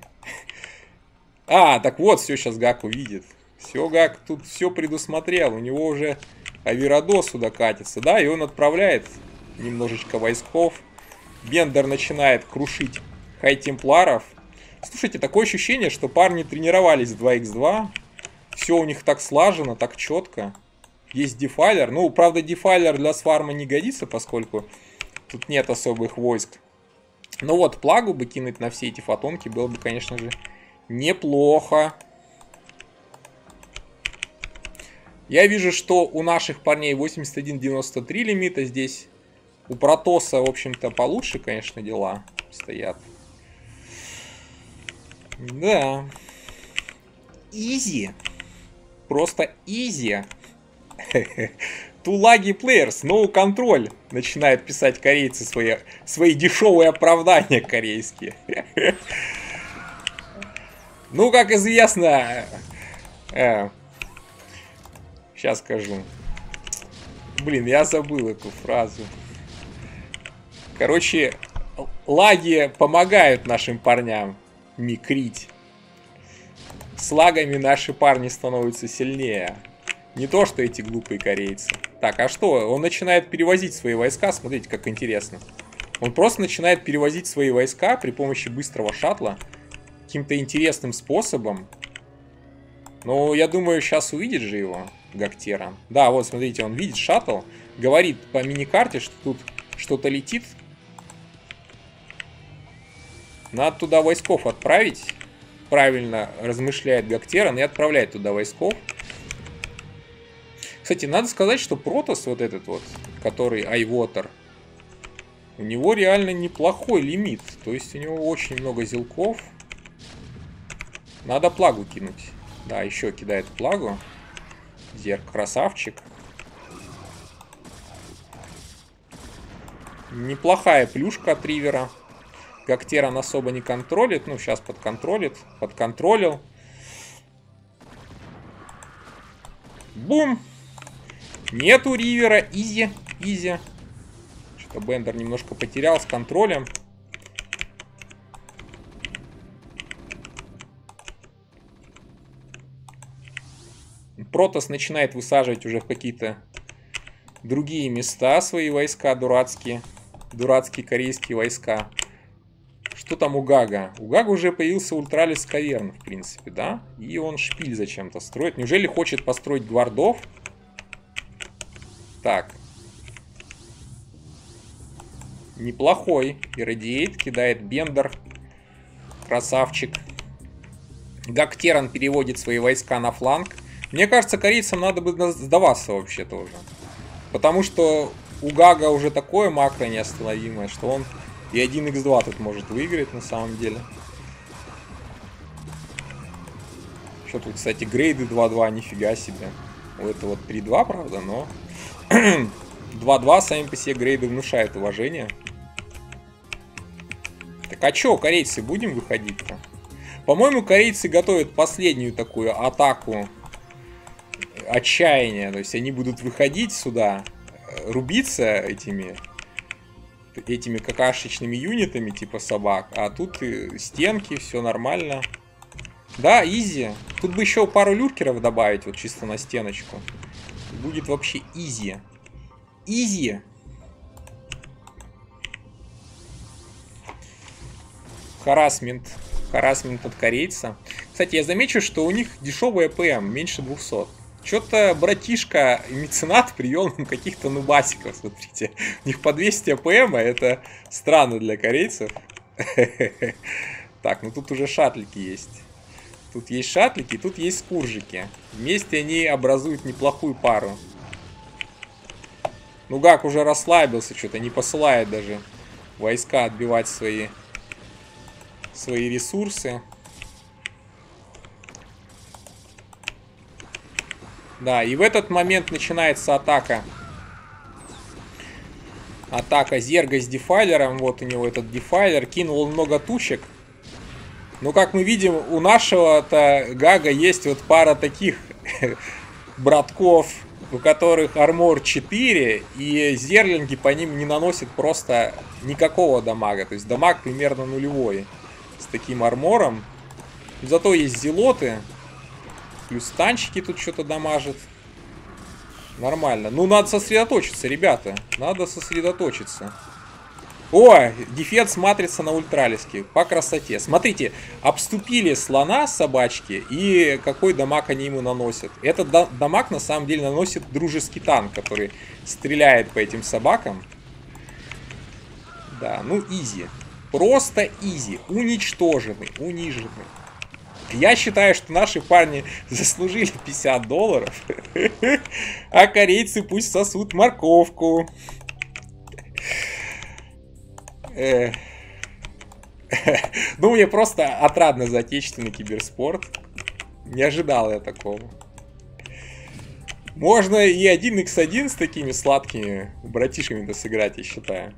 А, так вот, все сейчас Гак увидит. Все, Гак тут все предусмотрел. У него уже Аверадо сюда катится, да, и он отправляет немножечко войсков Бендер начинает крушить хай-темпларов. Слушайте, такое ощущение, что парни тренировались в 2х2. Все у них так слажено, так четко. Есть дефайлер. Ну, правда, дефайлер для сварма не годится, поскольку тут нет особых войск. Ну вот, плагу бы кинуть на все эти фотонки было бы, конечно же, неплохо. Я вижу, что у наших парней 81-93 лимита здесь. У Протоса, в общем-то, получше, конечно, дела стоят. Да. Изи. Просто изи. Тулаги players, no контроль. Начинают писать корейцы свои дешевые оправдания корейские. Ну, как известно... Сейчас скажу. Блин, я забыл эту фразу. Короче, лаги помогают нашим парням микрить. С лагами наши парни становятся сильнее. Не то, что эти глупые корейцы. Так, а что? Он начинает перевозить свои войска. Смотрите, как интересно. Он просто начинает перевозить свои войска при помощи быстрого шаттла. Каким-то интересным способом. Но я думаю, сейчас увидит же его Гактера. Да, вот, смотрите, он видит шаттл. Говорит по миникарте, что тут что-то летит. Надо туда войсков отправить. Правильно размышляет Гактеран и отправляет туда войсков. Кстати, надо сказать, что Протос вот этот вот, который iWater, у него реально неплохой лимит. То есть у него очень много зелков. Надо плагу кинуть. Да, еще кидает плагу. Зерк красавчик. Неплохая плюшка от Ривера. Гактеран особо не контролит. Ну, сейчас подконтролит. Подконтролил. Бум! Нету Ривера. Изи. Изи. Что-то Бендер немножко потерял с контролем. Протос начинает высаживать уже в какие-то другие места свои войска дурацкие. Дурацкие корейские войска. Что там у Гага? У Гага уже появился Ультралис Каверн, в принципе, да? И он шпиль зачем-то строит. Неужели хочет построить гвардов? Так. Неплохой. Иррадиейт кидает Бендер. Красавчик. Гактеран переводит свои войска на фланг. Мне кажется, корейцам надо бы сдаваться вообще тоже. Потому что у Гага уже такое макро неостановимое, что он и 1х2 тут может выиграть на самом деле. Что тут, кстати, грейды 2-2, нифига себе. Это вот 3-2, правда, но 2-2 сами по себе грейды внушают уважение. Так а чё, корейцы, будем выходить-то? По-моему, корейцы готовят последнюю такую атаку отчаяния. То есть они будут выходить сюда, рубиться этими какашечными юнитами типа собак. А тут и стенки, все нормально. Да, изи. Тут бы еще пару люркеров добавить, вот чисто на стеночку. Будет вообще изи. Изи. Харасмент. Харасмент от корейца. Кстати, я замечу, что у них дешевый АПМ, меньше 200. Что-то братишка меценат привел нам каких-то нубасиков, смотрите. У них по 200 АПМ, это странно для корейцев. Так, ну тут уже шаттлики есть. Тут есть шаттлики, тут есть скуржики. Вместе они образуют неплохую пару. Ну Гак уже расслабился, что-то не посылает даже войска отбивать свои ресурсы. Да, и в этот момент начинается атака. Атака Зерга с дефайлером. Вот у него этот дефайлер. Кинул он много тучек. Но, как мы видим, у нашего-то Гага есть вот пара таких братков, у которых армор 4, и зерлинги по ним не наносят просто никакого дамага. То есть дамаг примерно нулевой с таким армором. Зато есть зелоты. Плюс танчики тут что-то дамажат. Нормально. Ну, надо сосредоточиться, ребята. Надо сосредоточиться. О, дефенс матрица на ультралиске. По красоте. Смотрите, обступили слона собачки, и какой дамаг они ему наносят. Этот дамаг на самом деле наносит дружеский танк, который стреляет по этим собакам. Да, ну изи. Просто изи. Уничтожены, унижены. Я считаю, что наши парни заслужили $50, а корейцы пусть сосут морковку. Ну, мне просто отрадно за отечественный киберспорт. Не ожидал я такого. Можно и 1х1 с такими сладкими братишками-то сыграть, я считаю.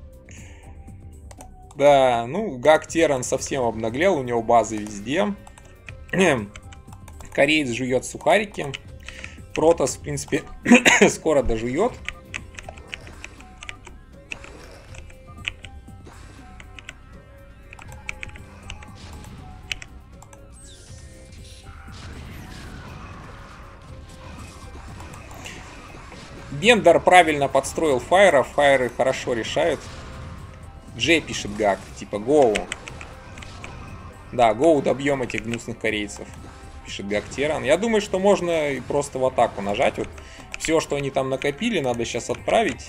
Да, ну, Гак Теран совсем обнаглел, у него базы везде. Кореец жует сухарики. Протос, в принципе, скоро дожует. Бендер правильно подстроил фаеров. Фаеры хорошо решают. Джей пишет Гак. Типа гоу. Да, гоу, добьем этих гнусных корейцев. Пишет Гак Теран. Я думаю, что можно и просто в атаку нажать. Вот все, что они там накопили, надо сейчас отправить.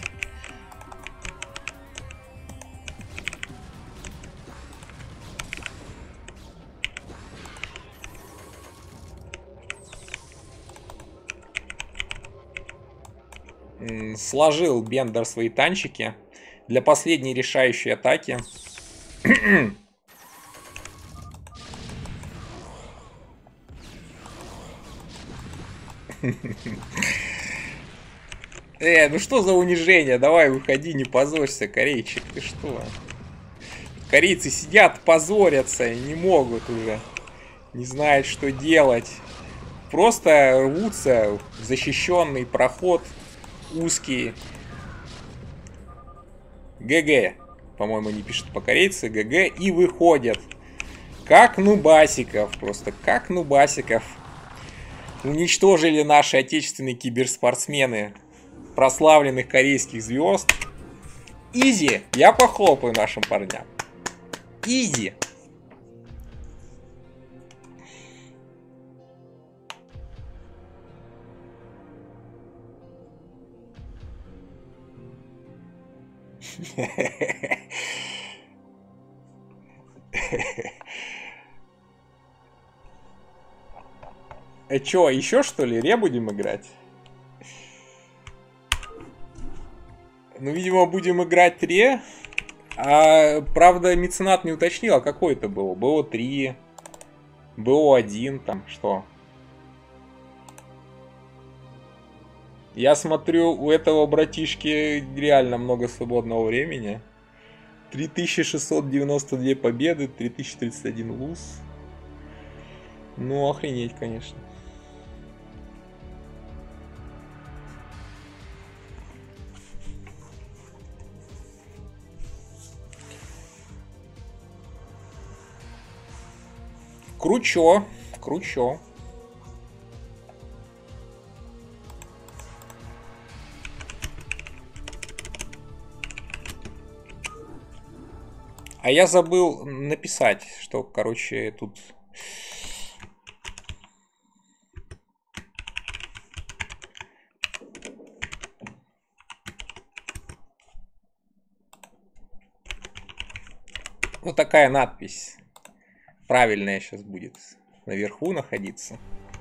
Сложил Бендер свои танчики для последней решающей атаки. Ну что за унижение? Давай, выходи, не позорься, корейчик. Ты что? Корейцы сидят, позорятся, не могут уже. Не знают, что делать. Просто рвутся в защищенный проход. Узкий. ГГ. По-моему, они пишут по-корейски. ГГ. И выходят. Как нубасиков. Просто как нубасиков. Уничтожили наши отечественные киберспортсмены прославленных корейских звезд. Изи. Я похлопаю нашим парням. Изи. А чё, еще что ли? Ре будем играть? Ну, видимо, будем играть Ре. А, правда, меценат не уточнил, а какой это был? БО3, БО1, там что? Я смотрю, у этого братишки реально много свободного времени. 3692 победы, 3031 луз. Ну, охренеть, конечно. Кручо, кручо. А я забыл написать, что, короче, тут... Вот такая надпись. Правильная сейчас будет наверху находиться.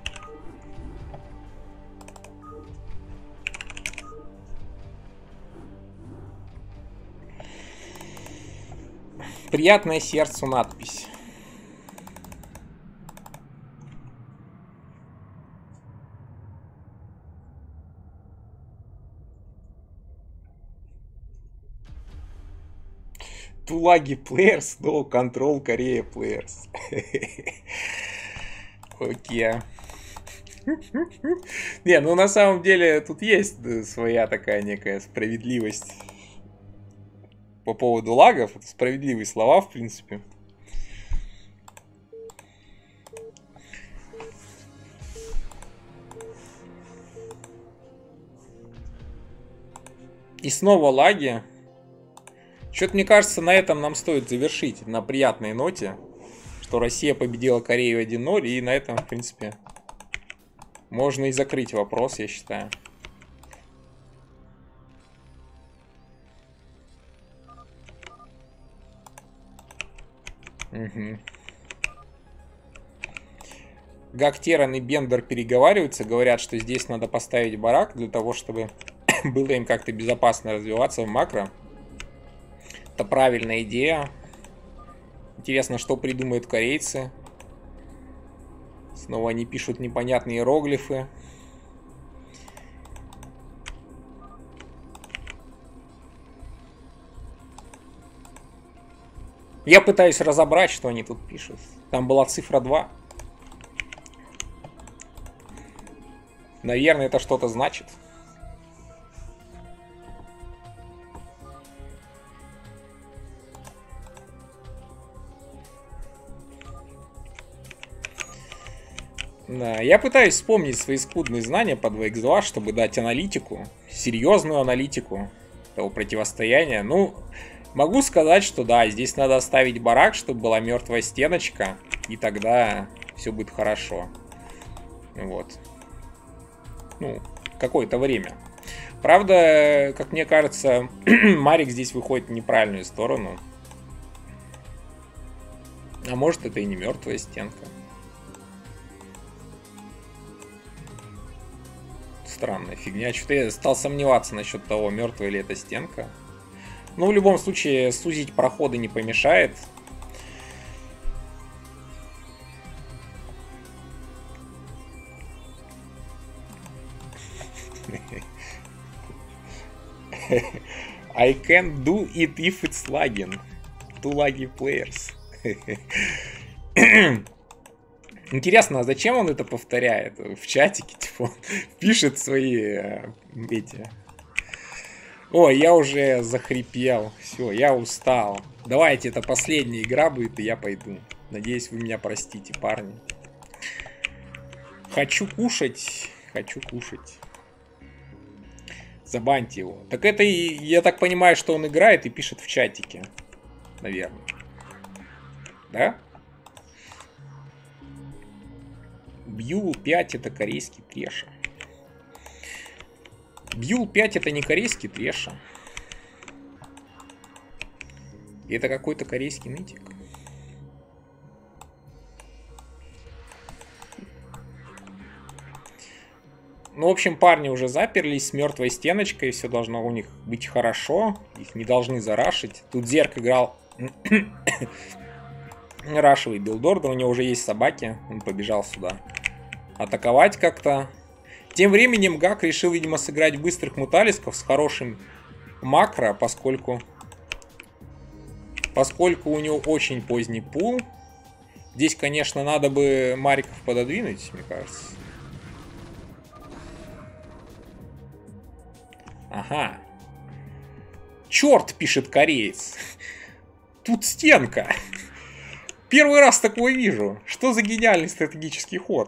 Приятная сердцу надпись. Тулаги Players, no Control Korea Players. Окей. Не, ну на самом деле тут есть своя такая некая справедливость по поводу лагов. Это справедливые слова, в принципе. И снова лаги. Что-то мне кажется, на этом нам стоит завершить на приятной ноте, что Россия победила Корею 1-0, и на этом, в принципе, можно и закрыть вопрос, я считаю. Угу. Гактеран и Бендер переговариваются, говорят, что здесь надо поставить барак для того, чтобы было им как-то безопасно развиваться в макро. Это правильная идея. Интересно, что придумают корейцы. Снова они пишут непонятные иероглифы. Я пытаюсь разобрать, что они тут пишут. Там была цифра 2. Наверное, это что-то значит. Да, я пытаюсь вспомнить свои скудные знания по 2х2, чтобы дать аналитику, серьезную аналитику того противостояния. Ну, могу сказать, что да, здесь надо оставить барак, чтобы была мертвая стеночка, и тогда все будет хорошо. Вот. Ну, какое-то время. Правда, как мне кажется, Марик здесь выходит в неправильную сторону. А может, это и не мертвая стенка. Странная фигня. Что-то я стал сомневаться насчет того, мертвая ли эта стенка. Ну, в любом случае, сузить проходы не помешает. I can do it if it's lagging. Too laggy players. Интересно, а зачем он это повторяет в чатике? Типа, он пишет свои эти... Ой, я уже захрипел. Все, я устал. Давайте, это последняя игра будет, и я пойду. Надеюсь, вы меня простите, парни. Хочу кушать. Хочу кушать. Забаньте его. Так это, я так понимаю, что он играет и пишет в чатике. Наверное. Да? Бьюл 5 это корейский треша. Бьюл 5 это не корейский треша. Это какой-то корейский нытик. Ну, в общем, парни уже заперлись с мертвой стеночкой. Все должно у них быть хорошо. Их не должны зарашить. Тут Зерк играл рашевый билдорд. У него уже есть собаки. Он побежал сюда атаковать как-то. Тем временем Гак решил, видимо, сыграть быстрых муталисков с хорошим макро, поскольку у него очень поздний пул. Здесь, конечно, надо бы Мариков пододвинуть, мне кажется. Ага. Черт, пишет кореец. Тут стенка. Первый раз такое вижу. Что за гениальный стратегический ход?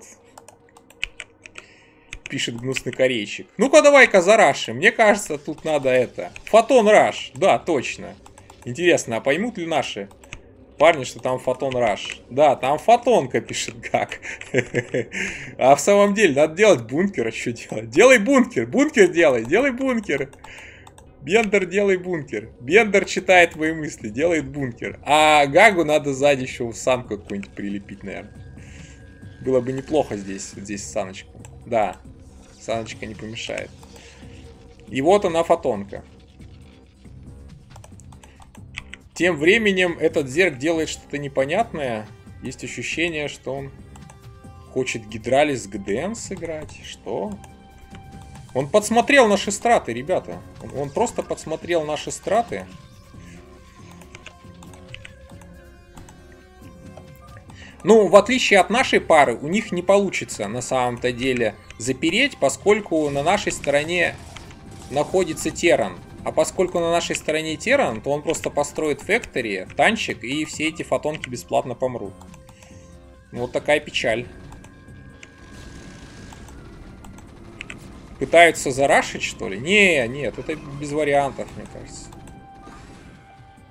Пишет гнусный корейчик. Ну-ка, давай-ка зарашим. Мне кажется, тут надо это. Фотон раш. Да, точно. Интересно, а поймут ли наши парни, что там фотон раш? Да, там фотонка, пишет Гак. А в самом деле, надо делать бункер. А что делать? Делай бункер. Бункер делай. Делай бункер. Бендер, делай бункер. Бендер читает твои мысли. Делает бункер. А Гагу надо сзади еще санку какую-нибудь прилепить, наверное. Было бы неплохо здесь саночку. Да. Саночка не помешает. И вот она, фотонка. Тем временем этот Зерк делает что-то непонятное. Есть ощущение, что он хочет гидрализ ГДМ сыграть. Что? Он подсмотрел наши страты, ребята. Он просто подсмотрел наши страты. Ну, в отличие от нашей пары, у них не получится на самом-то деле запереть, поскольку на нашей стороне находится Терран. А поскольку на нашей стороне Терран, то он просто построит фэктори, танчик, и все эти фотонки бесплатно помрут. Вот такая печаль. Пытаются зарашить, что ли? Не, нет, это без вариантов, мне кажется.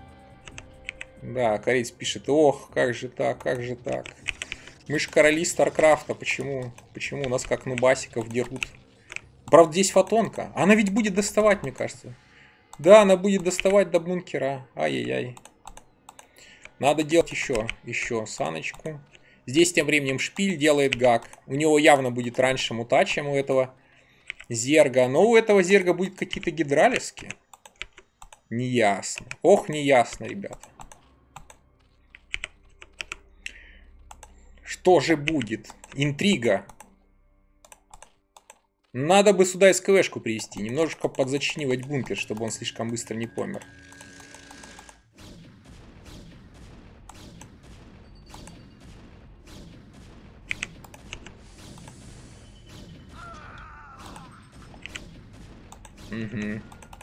Да, кореец пишет, ох, как же так, как же так. Мы же короли Старкрафта, почему у нас как нубасиков дерут? Правда, здесь фотонка. Она ведь будет доставать, мне кажется. Да, она будет доставать до бункера. Ай-яй-яй. Надо делать еще саночку. Здесь тем временем шпиль делает гак. У него явно будет раньше мута, чем у этого зерга. Но у этого зерга будет какие-то гидралиски. Неясно. Ох, неясно, ребята. Что же будет? Интрига. Надо бы сюда СКВшку привести. Немножечко подзачинивать бункер, чтобы он слишком быстро не помер. Угу.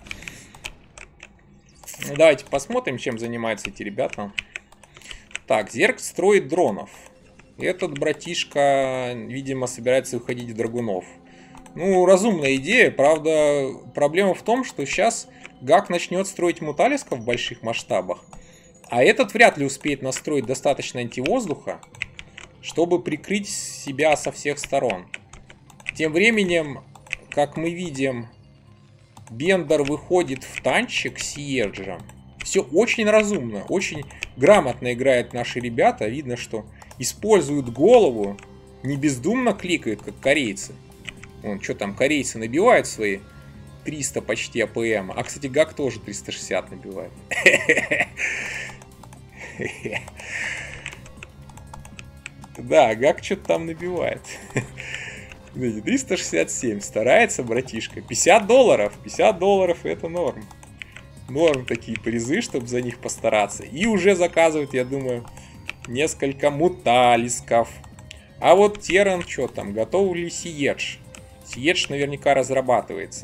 Ну, давайте посмотрим, чем занимаются эти ребята. Так, Зерг строит дронов. Этот братишка, видимо, собирается выходить в драгунов. Ну, разумная идея. Правда, проблема в том, что сейчас Гак начнет строить муталисков в больших масштабах. А этот вряд ли успеет настроить достаточно антивоздуха, чтобы прикрыть себя со всех сторон. Тем временем, как мы видим, Бендер выходит в танчик с Сиеджем. Все очень разумно, очень грамотно играют наши ребята. Видно, что используют голову, не бездумно кликают, как корейцы. Вон, что там, корейцы набивают свои 300 почти АПМ. А, кстати, Гак тоже 360 набивает. Да, Гак что-то там набивает. 367. Старается, братишка. $50. $50 это норм. Норм такие призы, чтобы за них постараться. И уже заказывают, я думаю, несколько муталисков. А вот Терран, что там, готов ли Сиедж? Сиедж наверняка разрабатывается.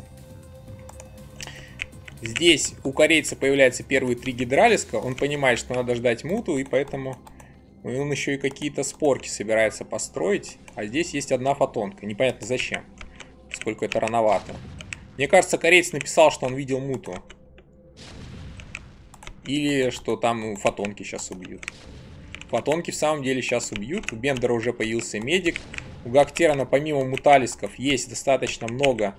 Здесь у корейца появляются первые 3 гидралиска. Он понимает, что надо ждать муту, и поэтому он еще и какие-то спорки собирается построить. А здесь есть одна фотонка. Непонятно зачем, поскольку это рановато. Мне кажется, кореец написал, что он видел муту. Или что там фотонки сейчас убьют. Фотонки в самом деле сейчас убьют. У Бендера уже появился медик. У Гактерана помимо муталисков есть достаточно много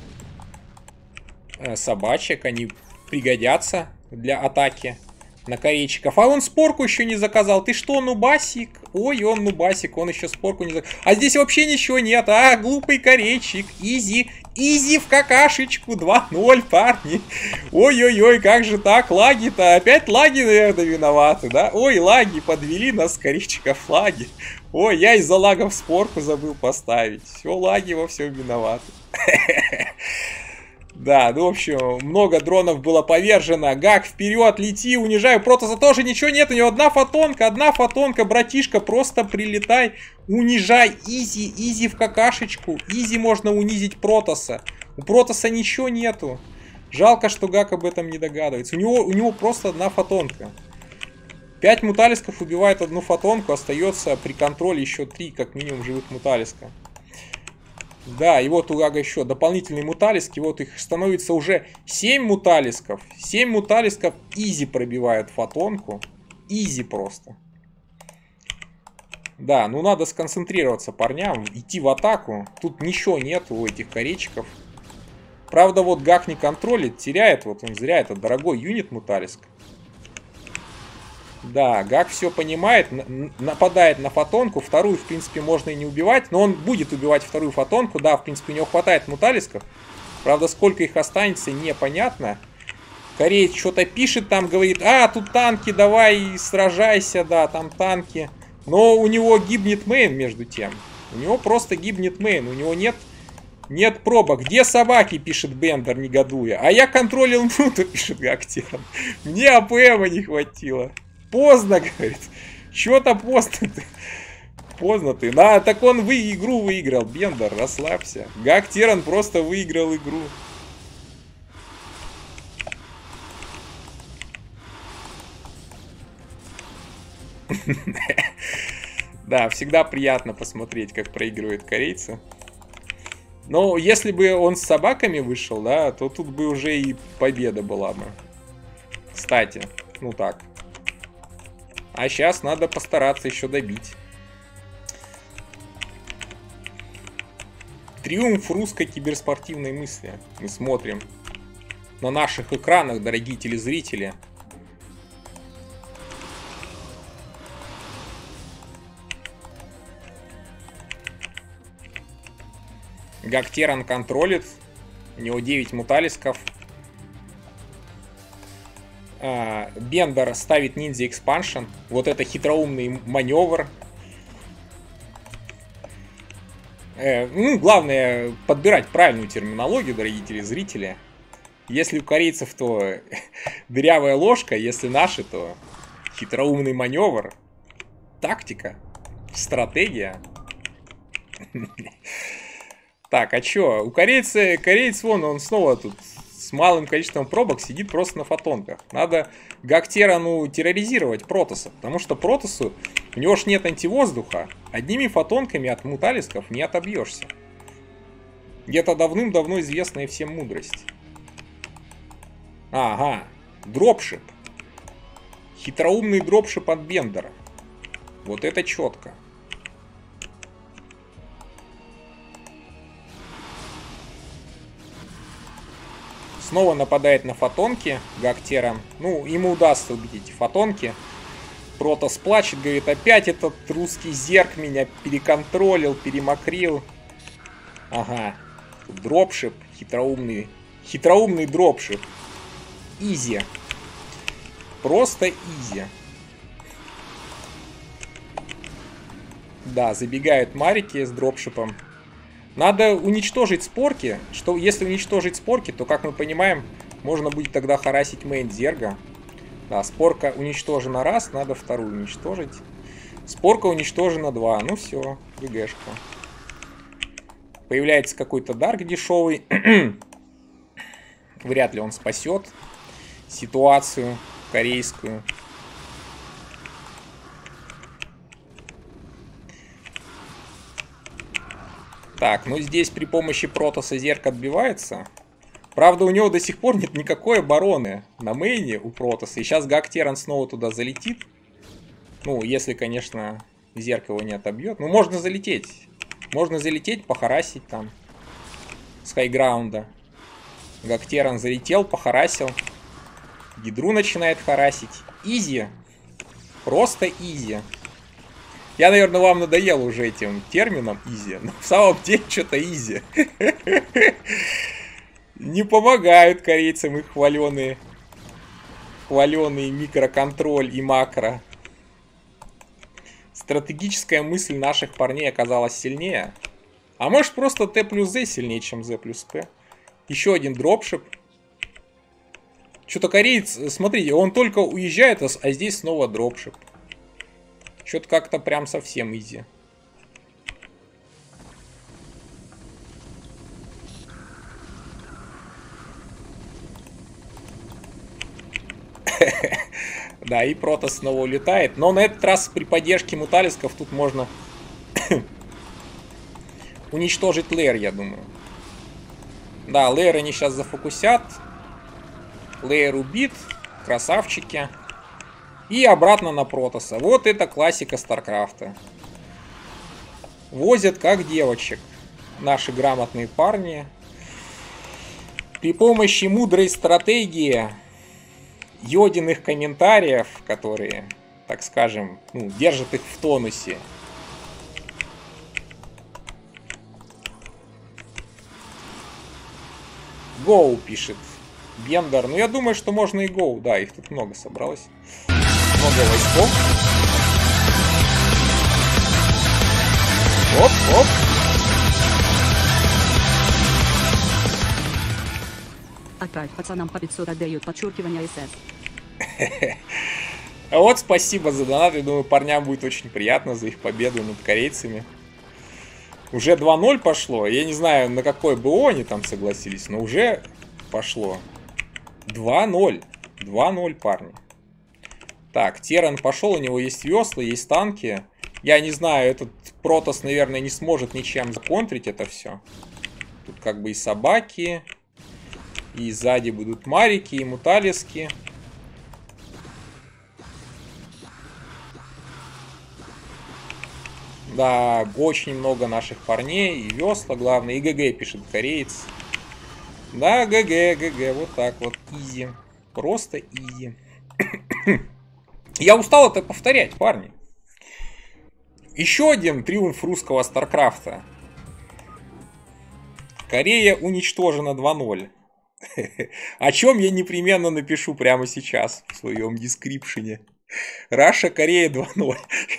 собачек. Они пригодятся для атаки на корейчиков. А он спорку еще не заказал. Ты что, нубасик? Ой, он нубасик, он еще спорку не заказал. А здесь вообще ничего нет. А, глупый корейчик. Изи. Изи в какашечку. 2-0, парни. Ой-ой-ой, как же так? Лаги-то. Опять лаги, наверное, виноваты, да? Ой, лаги подвели нас, корейчиков, лаги. Ой, я из-за лагов спорку забыл поставить. Все, лаги во всем виноваты. Да, ну в общем, много дронов было повержено. Гак, вперед, лети, унижай. Протоса тоже ничего нет, у него одна фотонка, братишка, просто прилетай, унижай, изи, изи в какашечку. Изи можно унизить Протоса. У Протоса ничего нету. Жалко, что Гак об этом не догадывается. У него просто одна фотонка. 5 муталисков убивает одну фотонку, остается при контроле еще 3, как минимум, живых муталиска. Да, и вот у Гага еще дополнительные муталиски. Вот их становится уже 7 муталисков. 7 муталисков изи пробивают фотонку. Изи просто. Да, ну надо сконцентрироваться парням. Идти в атаку. Тут ничего нет у этих корейчиков. Правда, вот Гак не контролит, теряет. Вот он зря, это дорогой юнит муталиск. Да, Гак все понимает, нападает на фотонку, вторую, в принципе, можно и не убивать, но он будет убивать вторую фотонку, да, в принципе, у него хватает муталисков, правда, сколько их останется, непонятно. Кореец что-то пишет там, говорит, а, тут танки, давай сражайся, да, там танки, но у него гибнет мейн между тем, у него просто гибнет мейн, у него нет пробок. Где собаки, пишет Бендер, негодуя, а я контролил муту, пишет Гактер, мне АПМа не хватило. Поздно, говорит. Чё-то поздно ты. Поздно ты. Да, так он игру выиграл. Бендер, расслабься. Гактеран просто выиграл игру. Да, всегда приятно посмотреть, как проигрывают корейцы. Но если бы он с собаками вышел, да, то тут бы уже и победа была бы. Кстати, ну так. А сейчас надо постараться еще добить. Триумф русской киберспортивной мысли. Мы смотрим на наших экранах, дорогие телезрители. Гактеран контролит. У него 9 муталисков. Бендер ставит ниндзя экспаншн. Вот это хитроумный маневр. Ну, главное подбирать правильную терминологию, дорогие телезрители. Если у корейцев, то дырявая ложка. Если наши, то хитроумный маневр. Тактика. Стратегия. Так, а чё? У кореец вон, он снова тут с малым количеством пробок сидит просто на фотонках. Надо Гактерану терроризировать Протоса, потому что Протосу, у него ж нет антивоздуха. Одними фотонками от муталисков не отобьешься. Где-то давным-давно известная всем мудрость. Ага, дропшип. Хитроумный дропшип от Бендера. Вот это четко. Снова нападает на фотонки Гактеран. Ну, ему удастся убить эти фотонки. Протос плачет, говорит, опять этот русский зерк меня переконтролил, перемокрил. Ага. Дропшип, хитроумный. Хитроумный дропшип. Изи. Просто изи. Да, забегают марики с дропшипом. Надо уничтожить спорки. Что если уничтожить спорки, то, как мы понимаем, можно будет тогда харасить мейн зерга. Да, спорка уничтожена раз, надо вторую уничтожить. Спорка уничтожена 2. Ну все, ГГшка. Появляется какой-то дарк дешевый. Вряд ли он спасет ситуацию корейскую. Так, ну здесь при помощи Протоса зерк отбивается. Правда, у него до сих пор нет никакой обороны на мейне у Протоса. И сейчас Гактеран снова туда залетит. Ну, если, конечно, зерк его не отобьет. Ну, можно залететь. Можно залететь, похарасить там с хайграунда. Гактеран залетел, похарасил. Гидру начинает харасить. Изи. Просто изи. Я, наверное, вам надоел уже этим термином изи. Но в самом деле что-то изи. Не помогают корейцам их хваленые микроконтроль и макро. Стратегическая мысль наших парней оказалась сильнее. А может просто Т плюс З сильнее, чем З плюс П. Еще один дропшип. Что-то кореец, смотрите, он только уезжает, а здесь снова дропшип. Что-то как-то прям совсем изи. Да, и Протос снова улетает. Но на этот раз при поддержке муталисков тут можно уничтожить лейер, я думаю. Да, лейер они сейчас зафокусят. Лейер убит. Красавчики. И обратно на Протоса. Вот это классика Старкрафта. Возят как девочек. Наши грамотные парни. При помощи мудрой стратегии, йодиных комментариев, которые, так скажем, ну, держат их в тонусе. Гоу, пишет Бендер. Ну, я думаю, что можно и гоу. Да, их тут много собралось. Много войсков. Оп, оп. Отправь пацанам по 500 отдают, подчеркивание СС. А вот спасибо за донат. Я думаю, парням будет очень приятно за их победу над корейцами. Уже 2-0 пошло. Я не знаю, на какой БО они там согласились, но уже пошло. 2-0. 2-0, парни. Так, Терран пошел, у него есть весла, есть танки. Я не знаю, этот Протос, наверное, не сможет ничем законтрить это все. Тут как бы и собаки, и сзади будут марики, и муталиски. Да, очень много наших парней, и весла, главное, и ГГ пишет кореец. Да, ГГ, вот так вот, изи. Просто изи. Я устал это повторять, парни. Еще один триумф русского Старкрафта. Корея уничтожена 2:0. О чем я непременно напишу прямо сейчас в своем дескрипшене. Раша, Корея 2:0.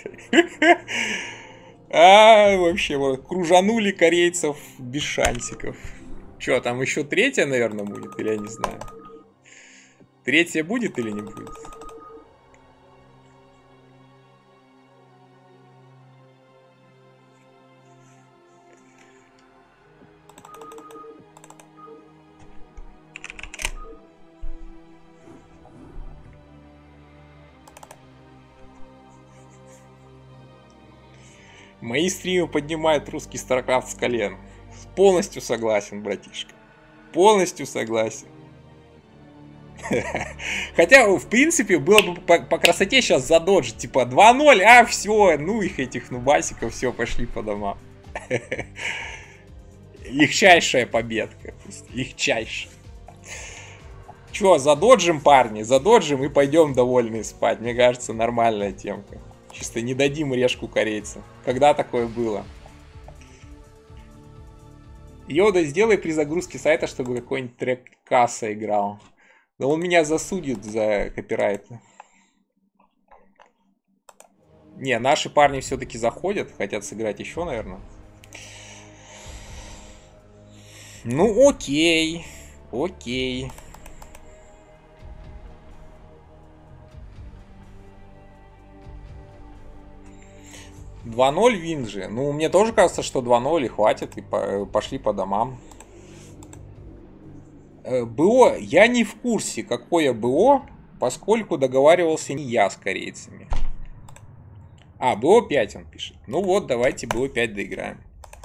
А, вообще, вот, кружанули корейцев без шансиков. Че, там еще третья, наверное, будет? Или я не знаю. Третья будет или не будет? Мои стримы поднимают русский StarCraft с колен. Полностью согласен, братишка. Полностью согласен. Хотя, в принципе, было бы по красоте сейчас задоджить. Типа 2:0, а все, ну их этих нубасиков, все, пошли по домам. Легчайшая победка. Легчайшая. Че, задоджим, парни? Задоджим и пойдем довольные спать. Мне кажется, нормальная темка. Чисто не дадим решку корейцам. Когда такое было? Йода, сделай при загрузке сайта, чтобы какой-нибудь трек касса играл. Да он меня засудит за копирайт. Не, наши парни все-таки заходят. Хотят сыграть еще, наверное. Ну, окей. Окей. Два 2:0 вин же. Ну, мне тоже кажется, что 2:0 и хватит. И пошли по домам. БО, я не в курсе, какое БО, поскольку договаривался не я с корейцами. А, БО 5 он пишет. Ну вот, давайте БО 5 доиграем.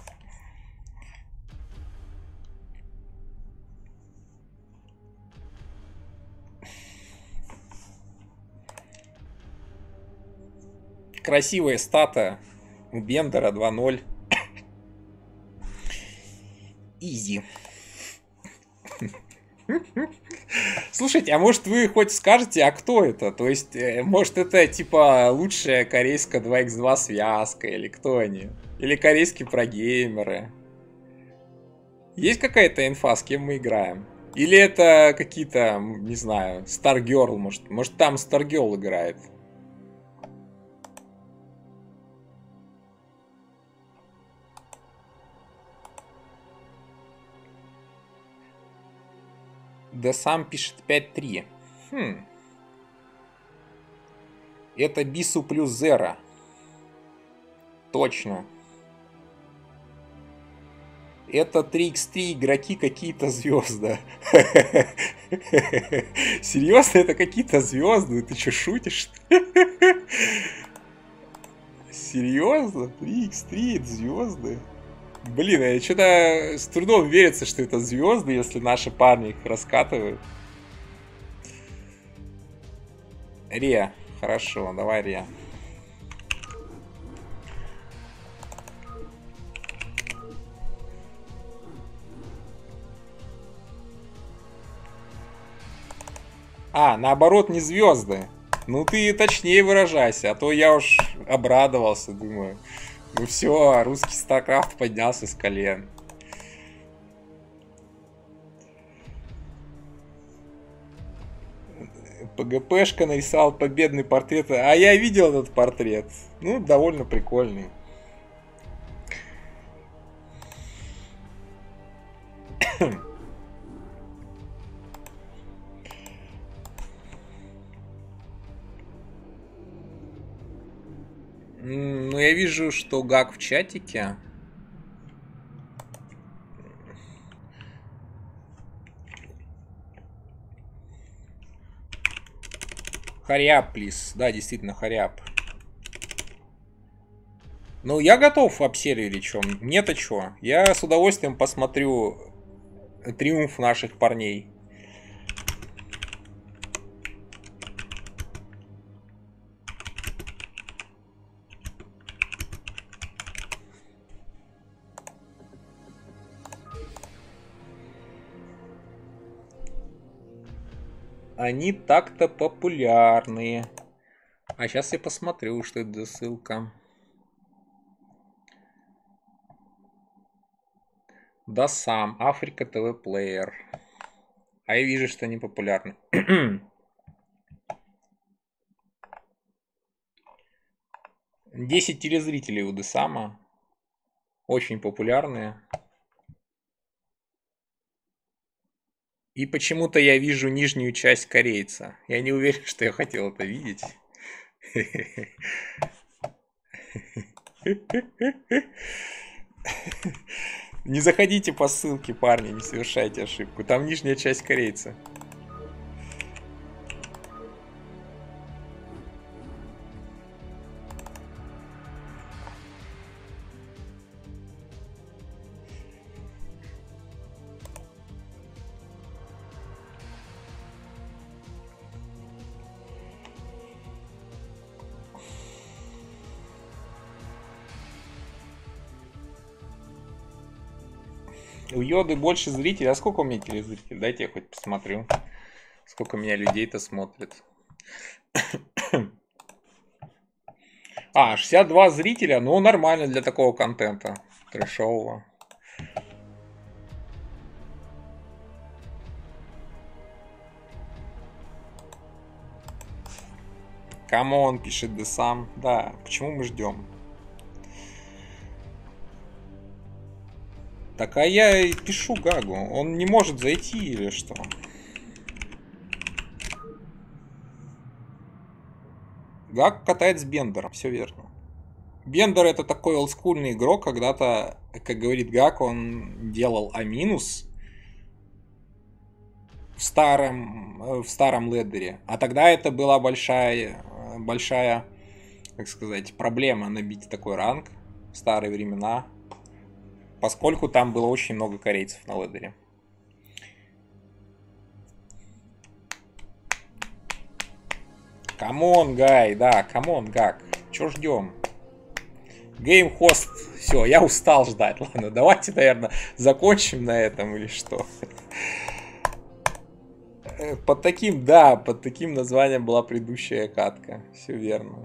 Красивая стата у Бендера 2:0. Изи. Слушайте, а может вы хоть скажете, а кто это? То есть, может это типа лучшая корейская 2х2 связка, или кто они? Или корейские прогеймеры? Есть какая-то инфа, с кем мы играем? Или это какие-то, не знаю, Stargirl, может там Stargirl играет? Да сам пишет 5:3. Это Бису плюс Зера. Точно. Это 3x3 игроки какие-то звезды. Серьезно, это какие-то звезды? Ты что, шутишь? Серьезно? 3x3 это звезды? Блин, я что-то с трудом верится, что это звезды, если наши парни их раскатывают. Ре, хорошо, давай Ре. А, наоборот, не звезды. Ну ты точнее выражайся, а то я уж обрадовался, думаю. Ну все, русский StarCraft поднялся с колен. ПГПшка нарисовал победный портрет. А я видел этот портрет. Ну, довольно прикольный. Ну, я вижу, что Гак в чатике. Хариап, плиз. Да, действительно, хариап. Ну, я готов обсервили, чё. Мне-то чё. Я с удовольствием посмотрю триумф наших парней. они так-то популярные. А сейчас я посмотрю, что это за ссылка. Да сам, Африка ТВ Плеер. А я вижу, что они популярны. 10 телезрителей у Десама. Очень популярные. И почему-то я вижу нижнюю часть корейца. Я не уверен, что я хотел это видеть. Не заходите по ссылке, парни, не совершайте ошибку. Там нижняя часть корейца. У Йоды больше зрителей. А сколько у меня телезрителей? Дайте я хоть посмотрю. Сколько меня людей-то смотрит. 62 зрителя. Ну, нормально для такого контента. Трэшового. Камон, пишет Десам. Да, почему мы ждем? Так, а я и пишу Гагу. Он не может зайти или что? Гаг катает с Бендером, все верно. Бендер это такой олдскульный игрок. Когда-то, как говорит Гаг, он делал А- в старом ледере. А тогда это была большая, как сказать, проблема набить такой ранг в старые времена. Поскольку там было очень много корейцев на ледере. Камон, Гай, да, камон, Гак. Чё ждем? Геймхост. Все, я устал ждать. Ладно, давайте, наверное, закончим на этом или что. Под таким названием была предыдущая катка. Все верно.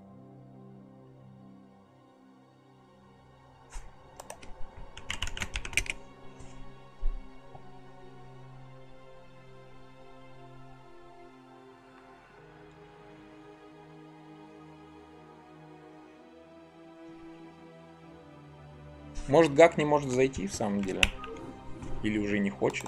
Может, Гак не может зайти в самом деле? Или уже не хочет?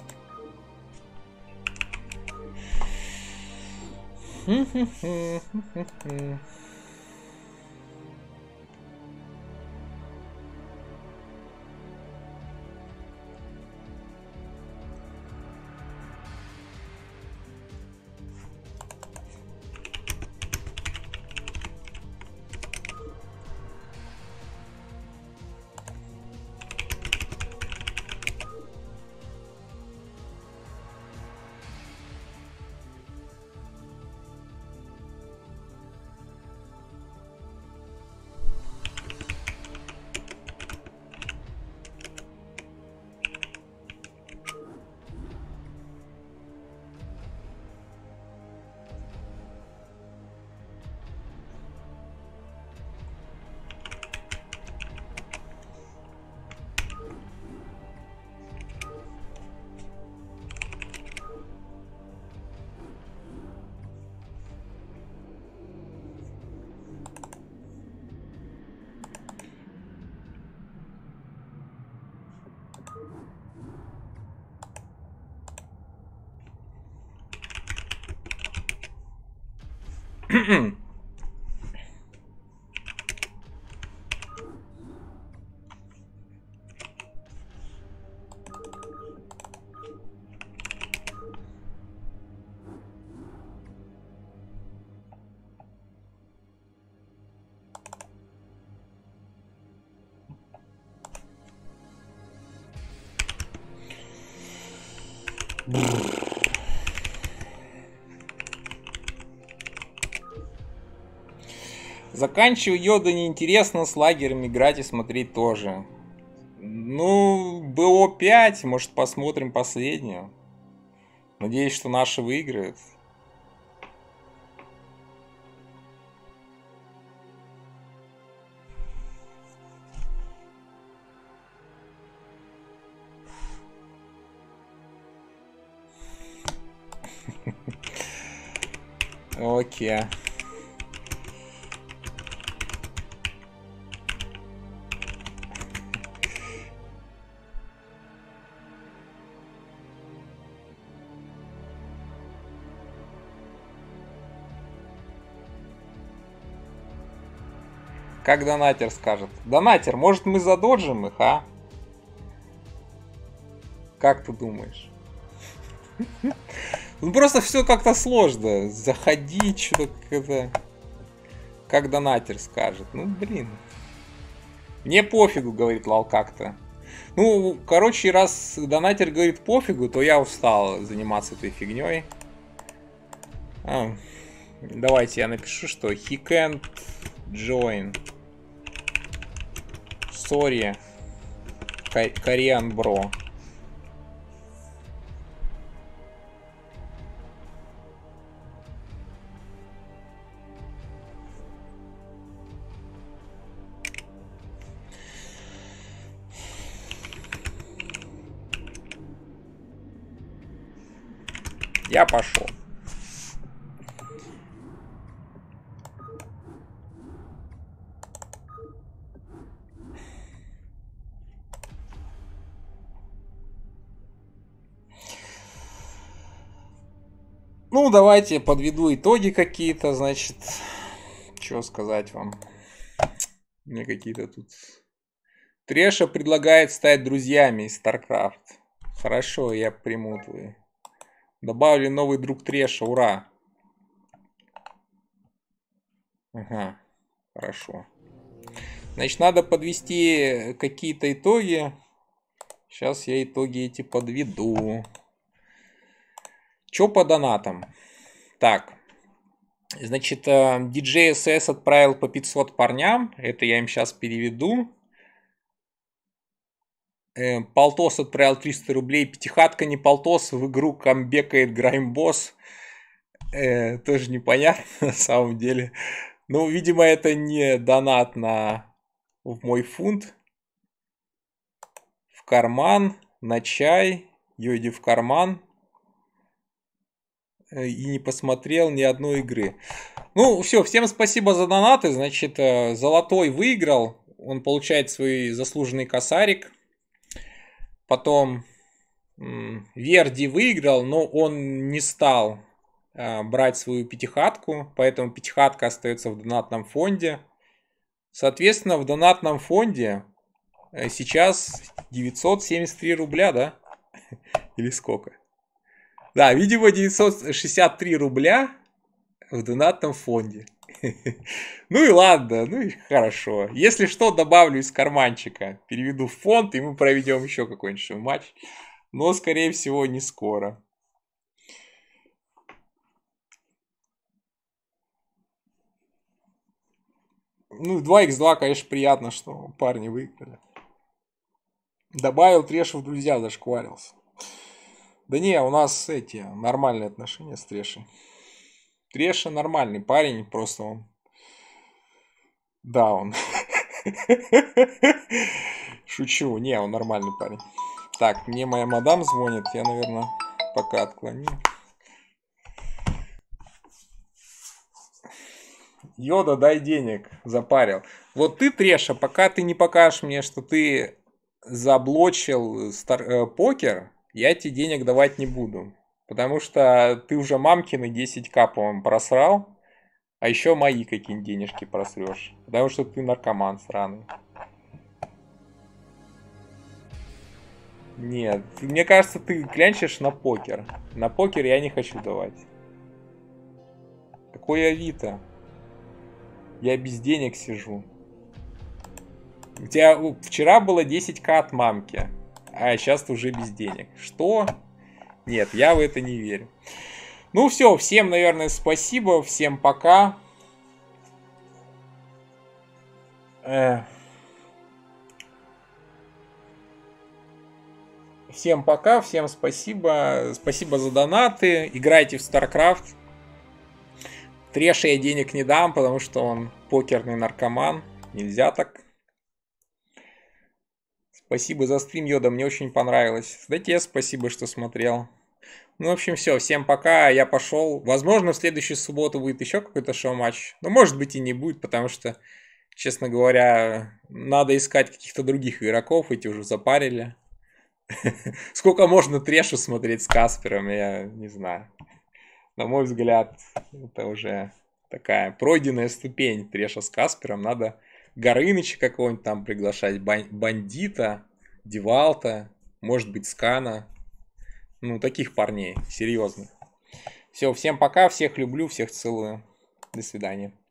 Заканчиваю Йода неинтересно, с лагерем играть и смотреть тоже. Ну, БО 5, может посмотрим последнюю. Надеюсь, что наши выиграют. Окей. Как донатер скажет? Донатер, может мы задоджим их, а? Как ты думаешь? Ну просто все как-то сложно. Заходить, что-то как-то... Как донатер скажет. Ну блин. Мне пофигу, говорит Лал как-то. Ну, короче, раз донатер говорит пофигу, то я устал заниматься этой фигней. Давайте я напишу, что he can't join. Sorry, Korean bro. Я пошел. Ну, давайте подведу итоги какие-то, значит. Что сказать вам? Мне какие-то тут... Треша предлагает стать друзьями из StarCraft. Хорошо, я приму твои. Добавили новый друг Треша, ура. Ага, хорошо. Значит, надо подвести какие-то итоги. Сейчас я итоги эти подведу. Чё по донатам? Так. Значит, DJ SS отправил по 500 парням. Это я им сейчас переведу. Полтос отправил 300 рублей. Пятихатка не полтос. В игру камбекает Граймбосс. Тоже непонятно на самом деле. Ну, видимо, это не донат в мой фунт. В карман. На чай. Йоди в карман. И не посмотрел ни одной игры. Ну, все, всем спасибо за донаты. Значит, Золотой выиграл. Он получает свой заслуженный косарик. Потом Верди выиграл, но он не стал брать свою пятихатку. Поэтому пятихатка остается в донатном фонде. Соответственно, в донатном фонде сейчас 973 рубля, да? Или сколько? Да, видимо, 963 рубля в донатном фонде. Ну и ладно, ну и хорошо. Если что, добавлю из карманчика. Переведу в фонд, и мы проведем еще какой-нибудь матч. Но, скорее всего, не скоро. Ну, 2х2, конечно, приятно, что парни выиграли. Добавил Трешу в друзья, зашкварился. Да не, у нас эти нормальные отношения с Трешей. Треша нормальный парень, просто он... Да, он... Шучу, не, он нормальный парень. Так, мне моя мадам звонит, я, наверное, пока отклоню. Йода, дай денег, запарил. Вот ты, Треша, пока ты не покажешь мне, что ты заблочил покер, я тебе денег давать не буду. Потому что ты уже мамкины 10к, по-моему, просрал. А еще мои какие-нибудь денежки просрешь. Потому что ты наркоман сраный. Нет, мне кажется, ты клянчишь на покер. На покер я не хочу давать. Какой Авито? Я без денег сижу. У тебя вчера было 10к от мамки, а сейчас ты уже без денег. Что? Нет, я в это не верю. Ну все, всем, наверное, спасибо, всем пока. Всем пока, всем спасибо. Спасибо за донаты. Играйте в StarCraft. Треше я денег не дам, потому что он покерный наркоман. Нельзя так. Спасибо за стрим, Йода, мне очень понравилось. Да тебе спасибо, что смотрел. Ну, в общем, все, всем пока, я пошел. Возможно, в следующую субботу будет еще какой-то шоу-матч. Но, может быть, и не будет, потому что, честно говоря, надо искать каких-то других игроков, эти уже запарили. Сколько можно трэшу смотреть с Каспером, я не знаю. На мой взгляд, это уже такая пройденная ступень трэша с Каспером. Надо Горыныча какого-нибудь там приглашать, Бандита, Девалта, может быть, Скана. Ну, таких парней, серьезных. Все, всем пока, всех люблю, всех целую. До свидания.